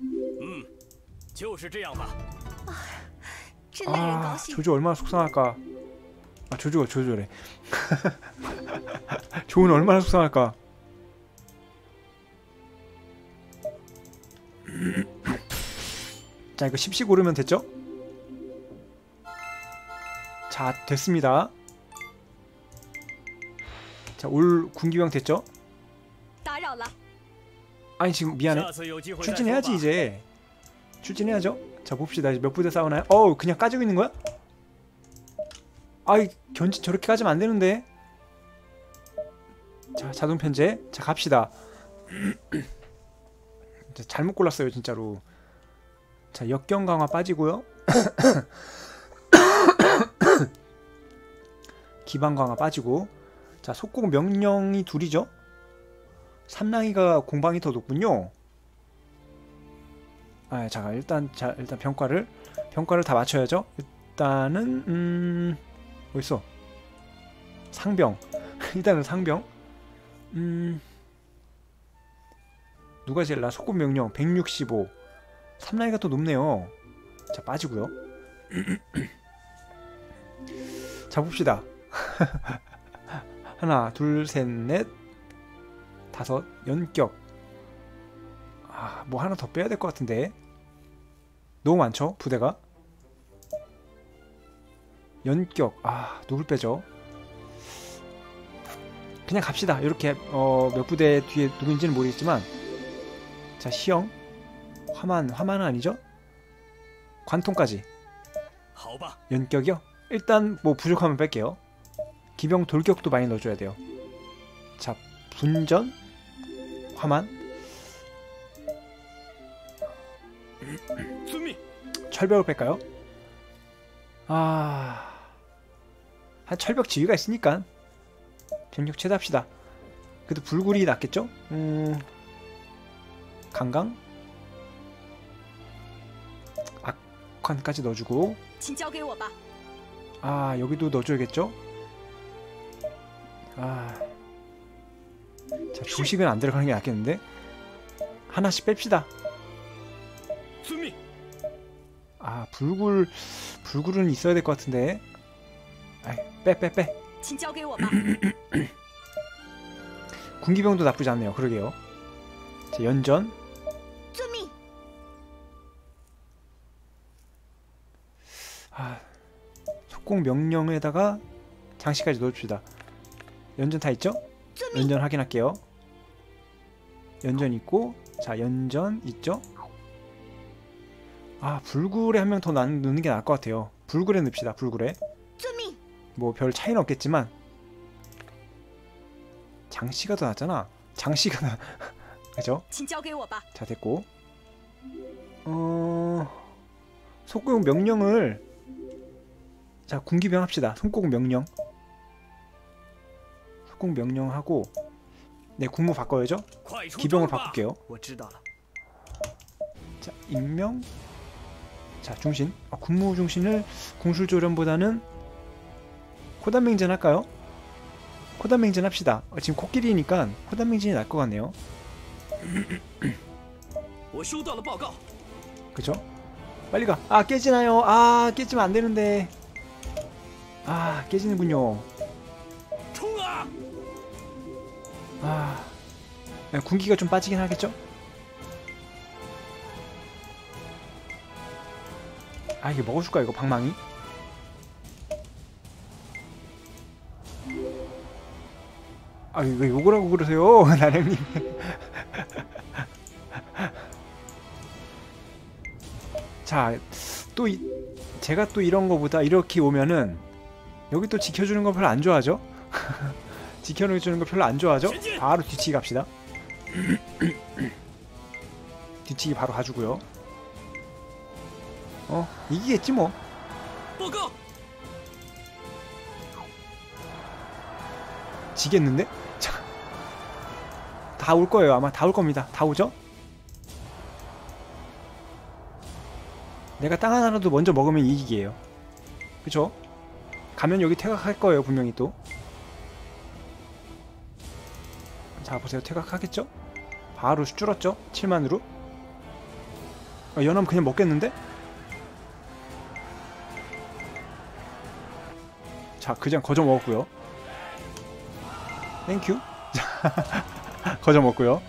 아, 조조 얼마나 속상할까. 아, 조조가 조조래. 조는 얼마나 속상할까. 자, 이거 십씩 오르면 됐죠? 자, 됐습니다. 자, 올 군기병 됐죠? 아니, 지금 미안해. 출진해야지 이제. 출진해야죠. 자, 봅시다. 이제 몇 부대 싸우나요? 어우, 그냥 까지고 있는 거야? 아이, 견진 저렇게 까지면 안 되는데. 자, 자동 편제. 자, 갑시다. 잘못 골랐어요 진짜로. 자, 역경 강화 빠지고요. 기반 강화 빠지고. 자, 속공 명령이 둘이죠. 삼랑이가 공방이 더 높군요. 아, 자, 일단 자 일단 병과를 병과를 다 맞춰야죠. 일단은 음 어딨어? 상병. 일단은 상병. 음 누가 제일 나? 속공 명령 백육십오. 삼랑이가 또 높네요. 자, 빠지고요. 자, 봅시다. 하나, 둘, 셋, 넷, 다섯. 연격. 아, 뭐 하나 더 빼야 될 것 같은데. 너무 많죠? 부대가. 연격. 아, 누굴 빼죠? 그냥 갑시다. 이렇게 어, 몇 부대 뒤에 누군지는 모르겠지만. 자, 시영. 화만. 화만은 아니죠? 관통까지. 연격이요? 일단 뭐 부족하면 뺄게요. 기병 돌격도 많이 넣어줘야 돼요. 자, 분전. 화만. 철벽을 뺄까요? 아, 한 철벽 지휘가 있으니까 병력 최대합시다. 그래도 불굴이 낫겠죠? 음... 강강? 악환까지 넣어주고. 아 여기도 넣어줘야겠죠? 아... 자 조식은 안 들어가는 게 낫겠는데? 하나씩 뺍시다. 아 불굴... 불굴은 있어야 될 것 같은데. 아이 빼 빼 빼. 군기병도 나쁘지 않네요. 그러게요. 자 연전. 아 속공 명령에다가 장식까지 넣읍시다. 연전 다 있죠? 연전 확인할게요. 연전 있고, 자 연전 있죠? 아 불굴에 한 명 더 넣는 게 나을 것 같아요. 불굴에 넣읍시다. 불굴에. 뭐 별 차이는 없겠지만 장씨가 더 낫잖아. 장씨가 나. 그죠? 자 됐고. 어... 속공 명령을 자 군기병 합시다. 속공 명령. 속공 명령하고 네 군무 바꿔야죠. 기병을 바꿀게요. 자 임명. 자 중신. 아, 군무 중신을 공술조련보다는 코단맹전 할까요? 코단맹전 합시다. 어, 지금 코끼리니까 코단맹전이 날 것 같네요. 그쵸? 빨리 가. 아 깨지나요? 아 깨지면 안 되는데. 아 깨지는군요. 아 군기가 좀 빠지긴 하겠죠? 아 이게 먹어줄까 이거 방망이? 아 왜 욕을 하고 그러세요 나령님. 자 또 제가 또 이런 거보다 이렇게 오면은 여기 또 지켜주는 거 별로 안 좋아하죠? 지켜주는 거 별로 안 좋아하죠? 바로 뒤치기 갑시다. 뒤치기 바로 가주고요. 어 이기겠지 뭐. 지겠는데? 다 올 거예요. 아마 다 올 겁니다. 다 오죠? 내가 땅 하나라도 먼저 먹으면 이기기예요. 그쵸? 가면 여기 퇴각할 거예요. 분명히 또. 자 보세요. 퇴각하겠죠? 바로 줄었죠? 칠만으로. 아, 연하면 그냥 먹겠는데? 자 그냥 거저 먹었고요. 땡큐. 거저 먹고요.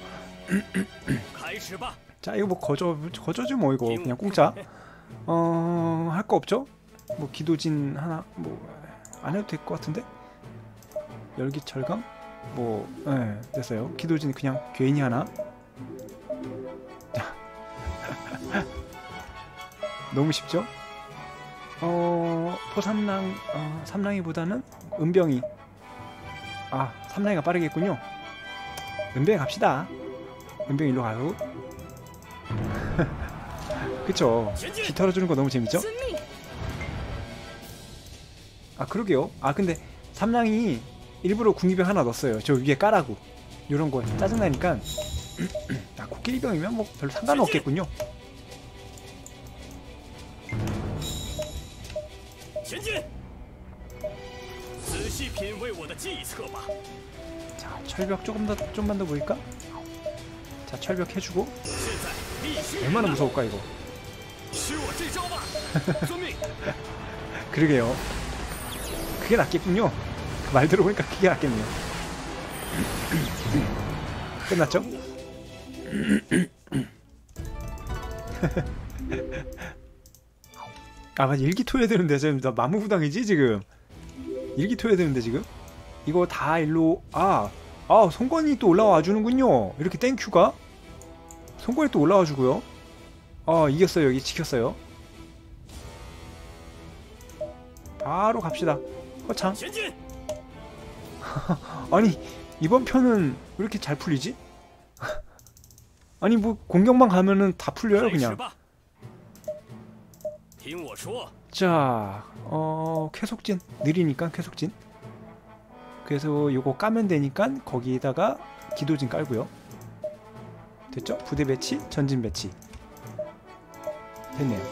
자 이거 뭐 거저 거저지 뭐 이거 그냥 공짜. 어... 할 거 없죠? 뭐 기도진 하나 뭐 안 해도 될 것 같은데? 열기철강? 뭐 예, 됐어요. 기도진 그냥 괜히 하나. 너무 쉽죠? 어... 포삼랑 어, 삼랑이보다는 은병이. 아 삼랑이가 빠르겠군요. 은병이 갑시다. 은병이 일로 가고. 그쵸. 기 털어주는 거 너무 재밌죠? 아 그러게요. 아 근데 삼랑이 일부러 군기병 하나 넣었어요. 저 위에 까라고. 요런 거 짜증나니까. 아 코끼리병이면 뭐 별로 상관은 없겠군요. 자 철벽 조금 더 좀만 더 보일까? 자 철벽 해주고. 얼마나 무서울까 이거. 그러게요. 그게 낫겠군요. 그 말 들어보니까 그게 낫겠네요. 끝났죠? 아 맞아 일기토해야 되는데 지금 나 마무부당이지 지금. 일기토해야 되는데 지금. 이거 다 일로. 아, 아 송건이 또 올라와 주는군요. 이렇게 땡큐가. 송건이 또 올라와 주고요. 아 이겼어요. 여기 지켰어요. 바로 갑시다. 허창. 아니 이번 편은 왜 이렇게 잘 풀리지? 아니 뭐 공격만 가면은 다 풀려요 그냥. 자, 어, 쾌속진 느리니까 쾌속진. 그래서 요거 까면 되니까 거기에다가 기도진 깔고요. 됐죠? 부대 배치, 전진 배치. 됐네요.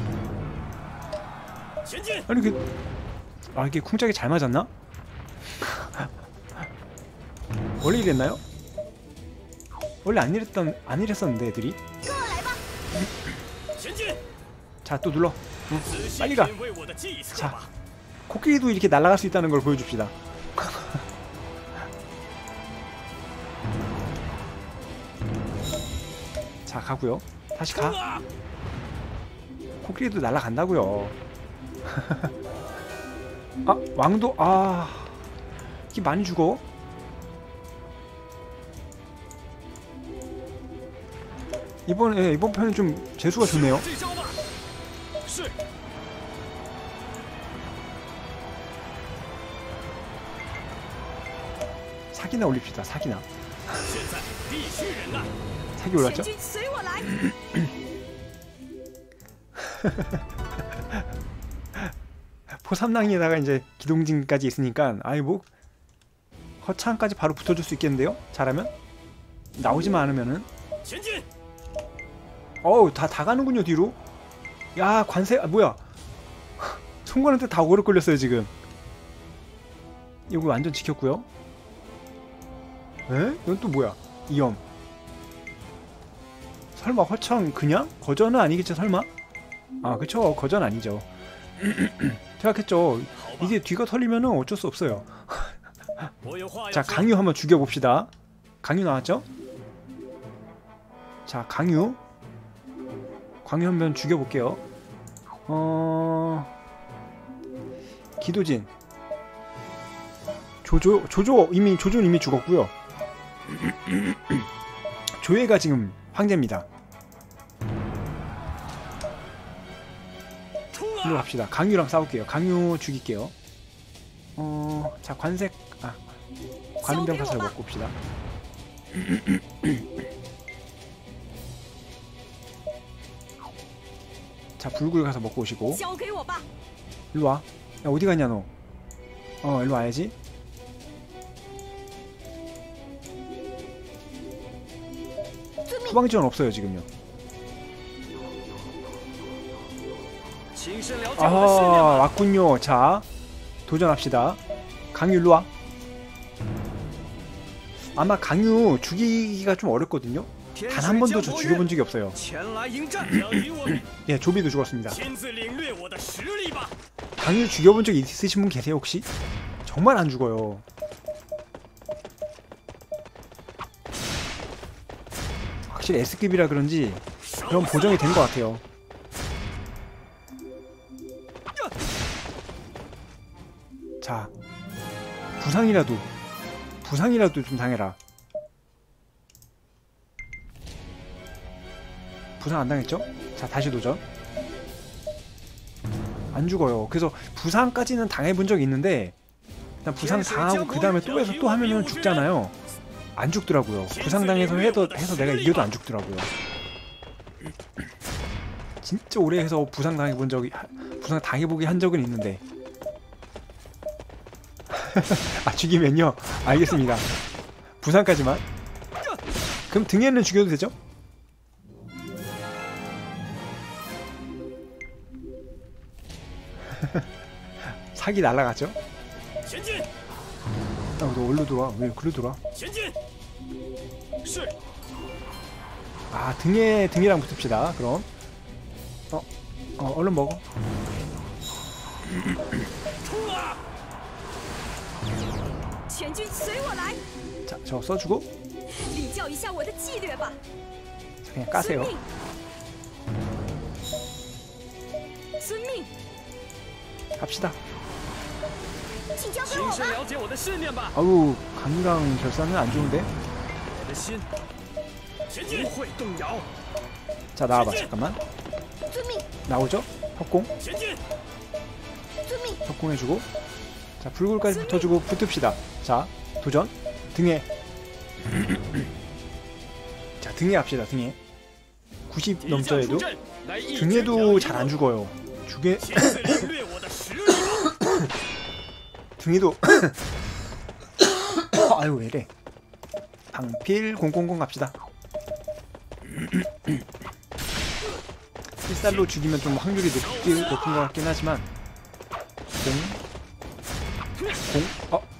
아니 그, 아 이게 쿵짝이 잘 맞았나? 원래 이랬나요? 원래 안 이랬던 안 이랬었는데 애들이. 자, 또 눌러. 응, 빨리 가. 자, 코끼리도 이렇게 날아갈 수 있다는 걸 보여줍시다. 자, 가고요. 다시 가. 코끼리도 날아간다고요. 아, 왕도 아 이게 많이 죽어. 이번 예, 이번 편은 좀 재수가 좋네요. 사기나 올립시다. 사기나. 사기 올랐죠? 포삼랑이에다가 이제 기동진까지 있으니까 아이 뭐 허창까지 바로 붙어줄 수 있겠는데요? 잘하면? 나오지만 않으면은. 어우, 다, 다 가는군요 뒤로. 야, 관세, 아 뭐야. 송관한테 다 오그로 끌렸어요 지금. 이거 완전 지켰고요. 에? 이건 또 뭐야? 이염. 설마 허창 그냥? 거전은 아니겠죠 설마? 아 그쵸, 거전 아니죠. 생각했죠. 이게 뒤가 털리면은 어쩔 수 없어요. 자, 강유 한번 죽여봅시다. 강유 나왔죠? 자, 강유 강유 한번 죽여볼게요. 어... 기도진 조조, 조조 이미, 조조는 이미 죽었고요. 조예가 지금 황제입니다. 일로 갑시다. 강유랑 싸울게요. 강유 죽일게요. 어... 자, 관색... 아... 관음병 가서 먹고 옵시다. 자, 불굴 가서 먹고 오시고. 일로와. 야, 어디 가냐 너. 어, 일로 와야지. 후방지원 없어요 지금요. 아, 왔군요. 자, 도전합시다. 강유 일로와. 아마 강유 죽이기가 좀 어렵거든요. 단 한 번도 저 죽여본 적이 없어요. 예, 조비도 죽었습니다. 강유 죽여본 적 있으신 분 계세요 혹시? 정말 안 죽어요. 확실히 S급이라 그런지 그런 보정이 된 것 같아요. 자, 부상이라도 부상이라도 좀 당해라. 부상 안 당했죠? 자, 다시 도전. 안 죽어요. 그래서 부상까지는 당해본 적이 있는데 일단 부상 당하고 그 다음에 또 해서 또 하면은 죽잖아요. 안 죽더라고요. 부상 당해서 해도, 해서 내가 이겨도 안 죽더라고요. 진짜 오래 해서 부상 당해본 적이 부상 당해보기 한 적은 있는데. 아, 죽이면요? 알겠습니다. 부상까지만. 그럼 등에는 죽여도 되죠? 사기 날라갔죠? 아, 너 어디로 들어와? 왜 그리로 들어와? 아, 등에, 등이랑 붙읍시다. 그럼 어, 어, 얼른 먹어. 자, 저 써주고. 자, 그냥 까세요. 갑시다. 아우, 강유랑 결산은 안 좋은데? 자, 나와봐. 잠깐만. 나오죠? 협공. 협공해주고. 자, 불굴까지 붙어주고 붙읍시다. 자, 도전. 등에. 자, 등에 합시다. 등에 구십 넘죠. 해도 등에도 잘 안 죽어요. 주게 등이도 아유 왜이래. 방필 공공공 갑시다. 필살로 죽이면 좀 확률이 높기, 높은 것 같긴 하지만 공? 공? 어?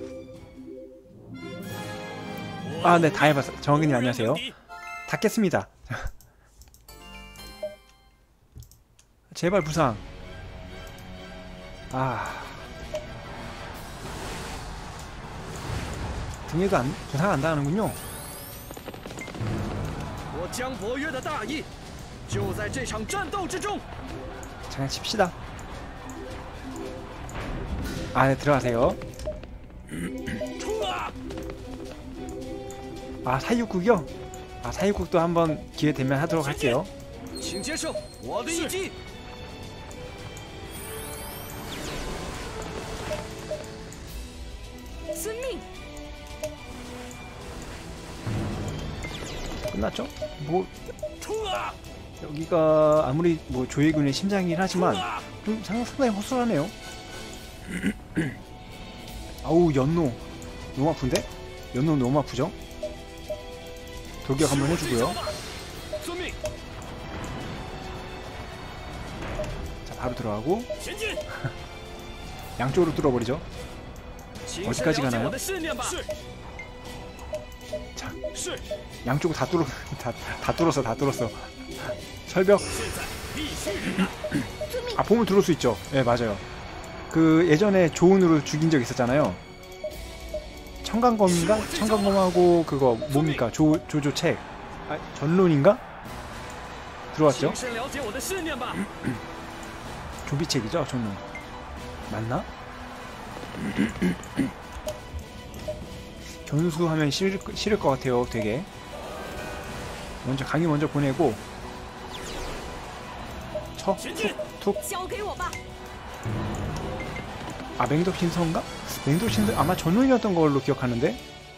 아 네 다 해봤어. 정학님 안녕하세요. 다 깼습니다. 제발 부상. 아 등에도 안, 부상 안 당하는군요. 장난칩시다. 안에 들어가세요. 아 사육국이요? 아 사육국도 한번 기회 되면 하도록 할게요. 끝났죠? 뭐 여기가 아무리 뭐 조예군의 심장이긴 하지만 좀 상당히 허술하네요. 아우 연노 너무 아픈데? 연노 너무 아프죠? 돌격 한번 해주고요. 자 바로 들어가고 양쪽으로 뚫어버리죠. 어디까지 가나요? 자 양쪽으로 다 뚫어 다, 다 뚫었어 다 뚫었어. 철벽. 아 보면 들어올 수 있죠. 예 네, 맞아요. 그 예전에 조은으로 죽인 적 있었잖아요. 청강검인가? 청강검하고 그거 뭡니까? 조, 조조책 아, 전론인가? 들어왔죠? 조비책이죠? 전론 맞나? 견수하면 싫을, 싫을 것 같아요. 되게 먼저 강의 먼저 보내고 쳐? 툭? 툭? 아 맹독신서인가? 맹독신서 아마 전론이었던 걸로 기억하는데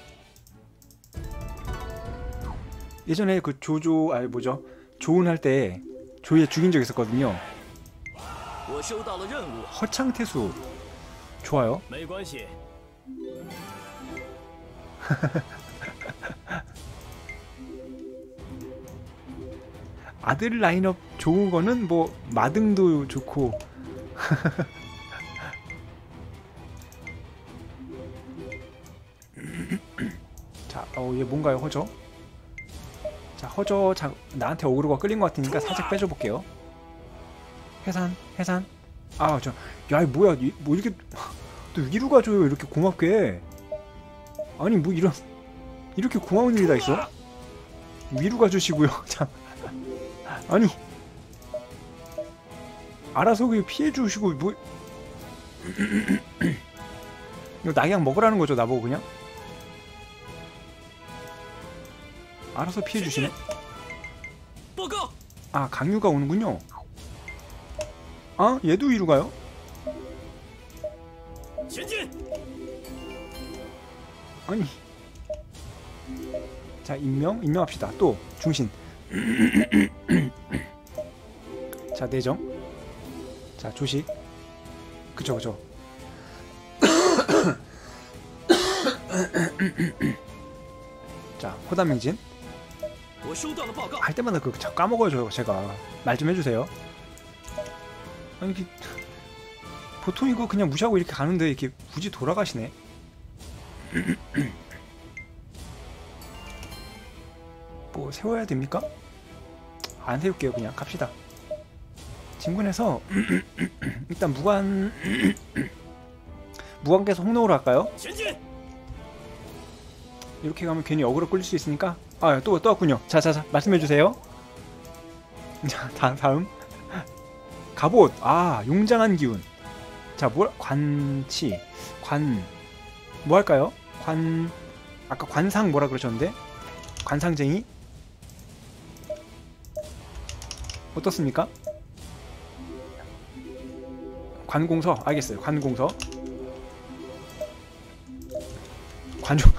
예전에 그 조조 아니 뭐죠 조은 할 때 조예 죽인 적 있었거든요. 허창태수 좋아요. 아들 라인업 좋은 거는 뭐 마등도 좋고 자, 어, 얘 뭔가요, 허저? 자, 허저 자, 나한테 어그로가 끌린 것 같으니까 살짝 빼줘 볼게요. 해산, 해산. 아, 저, 야, 뭐야, 이, 뭐 이렇게 또 위로가 줘요, 이렇게 고맙게. 아니, 뭐 이런 이렇게 고마운 일이 다 있어? 위로가 주시고요, 참. 아니, 알아서 그 피해 주시고 뭐 이거 낙양 먹으라는 거죠, 나보고 그냥? 알아서 피해 주시네. 아, 강유가 오는군요. 아, 얘도 위로 가요? 아니. 자, 임명? 임명합시다. 또 중신. 자, 내정. 자, 조식. 그쵸, 그쵸. 자, 호담명진. 할 때마다 그 자꾸 까먹어요, 제가. 말 좀 해주세요. 아니, 이게 보통 이거 그냥 무시하고 이렇게 가는데 이렇게 굳이 돌아가시네. 뭐 세워야 됩니까? 안 세울게요. 그냥 갑시다. 진군해서 일단 무관 무관께서 홍로우로 할까요? 이렇게 가면 괜히 어그로 끌릴 수 있으니까. 아, 또, 또 왔군요. 자자자 말씀해주세요. 자, 다, 다음 갑옷. 아, 용장한 기운. 자, 뭘 관치 관 뭐 할까요? 관 아까 관상 뭐라 그러셨는데? 관상쟁이? 어떻습니까? 관공서. 알겠어요. 관공서. 관종.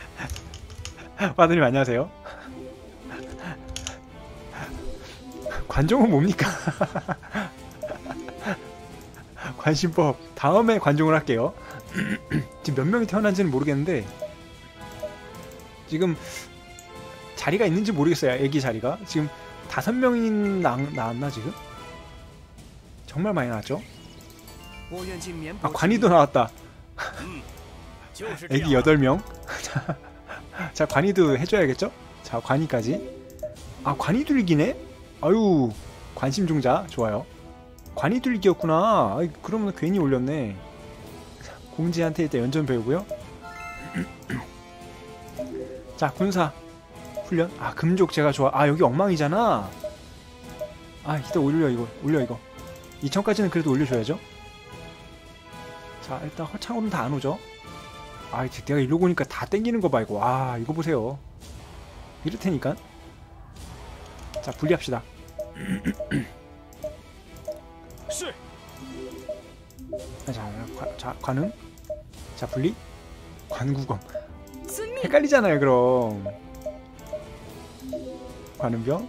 와드님 안녕하세요. 관종은 뭡니까? 관심법. 다음에 관종을 할게요. 지금 몇 명이 태어난지는 모르겠는데 지금 자리가 있는지 모르겠어요. 애기 자리가. 지금 다섯 명이 나, 나왔나 지금? 정말 많이 나왔죠? 아, 관이도 나왔다. 애기 여덟 명. 자, 관이도 해줘야겠죠? 자, 관이까지. 아, 관이둘기네? 아유, 관심종자. 좋아요. 관이둘기였구나. 아이, 그러면 괜히 올렸네. 공지한테 일단 연전 배우고요. 자, 군사 훈련. 아, 금족 제가 좋아. 아, 여기 엉망이잖아. 아, 이따 올려 이거. 올려 이거. 이천까지는 그래도 올려줘야죠. 자, 일단 허창으로는 다 안 오죠. 아, 내가 이러고 오니까 다 땡기는 거 봐 이거. 아, 이거 보세요. 이럴 테니까. 자, 분리합시다. 자, 과, 자, 관음. 자, 분리. 관구검. 헷갈리잖아요, 그럼. 관음병.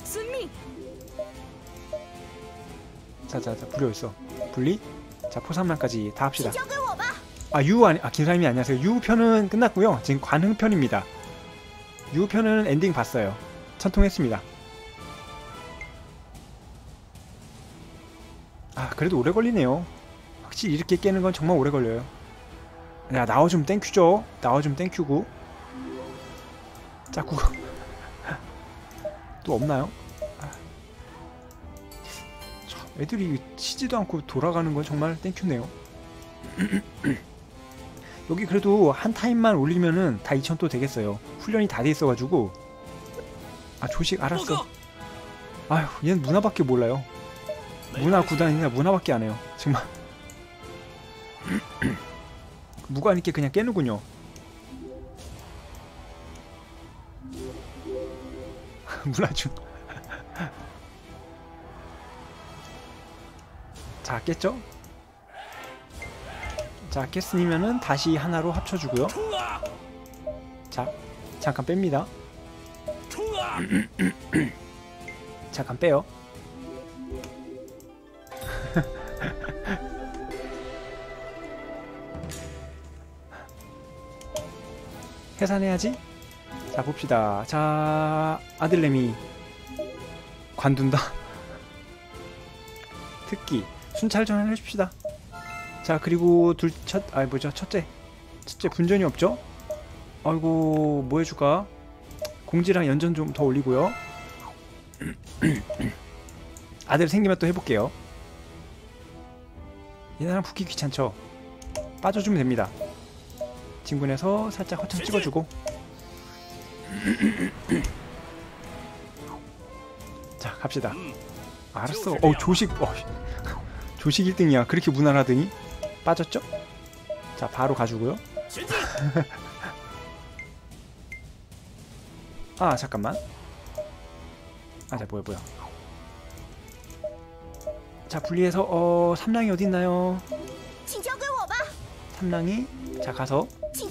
자, 자, 자, 불이 어딨어? 분리. 자, 포삼란까지 다 합시다. 아, 유 아니, 아, 김사님이 안녕하세요. 유 편은 끝났고요. 지금 관흥 편입니다. 유 편은 엔딩 봤어요. 천통했습니다. 아, 그래도 오래 걸리네요. 확실히 이렇게 깨는 건 정말 오래 걸려요. 야, 나와주면 땡큐죠. 나와주면 땡큐고. 자, 그거 또 없나요? 아. 참, 애들이 치지도 않고 돌아가는 건 정말 땡큐네요. 여기 그래도 한 타임만 올리면은 다 이천 또 되겠어요. 훈련이 다 돼 있어가지고. 아, 조식 알았어. 아휴, 얘는 문화밖에 몰라요. 문화 구단이나 문화밖에 안 해요. 정말. 무관 있게 그냥 깨는군요. 문화중. 자, 깼죠? 자, 깼으면은 다시 하나로 합쳐주고요. 자, 잠깐 뺍니다. 잠깐 빼요. 해산해야지. 자, 봅시다. 자, 아들내미 관둔다. 특기 순찰 전환 해줍시다. 자, 그리고 둘, 첫, 아, 뭐죠? 첫째. 첫째, 분전이 없죠? 아이고, 뭐 해줄까? 공지랑 연전 좀 더 올리고요. 아들 생기면 또 해볼게요. 얘네랑 붙기 귀찮죠? 빠져주면 됩니다. 진군에서 살짝 허창 찍어주고. 자, 갑시다. 알았어. 어, 조식. 어, 조식 일 등이야. 그렇게 무난하더니 빠졌죠? 자, 바로 가주고요. 아, 잠깐만. 아, 자, 뭐야 뭐야. 자, 분리해서 어 삼랑이 어딨나요? 삼랑이. 자, 가서.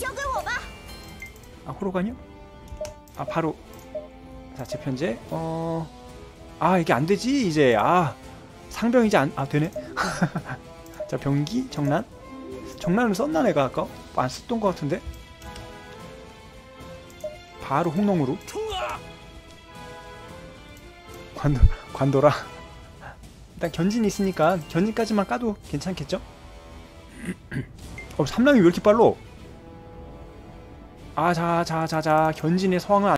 아, 호로간요? 아, 바로. 자, 재편제. 어... 아, 이게 안되지 이제. 아, 상병 이제 안.. 아, 되네. 자, 병기, 정난. 정난을 썼나 내가 아까? 안 썼던 것 같은데? 바로 홍농으로. 관도, 관도라. 일단 견진이 있으니까 견진까지만 까도 괜찮겠죠? 어, 삼랑이 왜 이렇게 빨라? 아, 자, 자, 자, 자, 견진의 서황은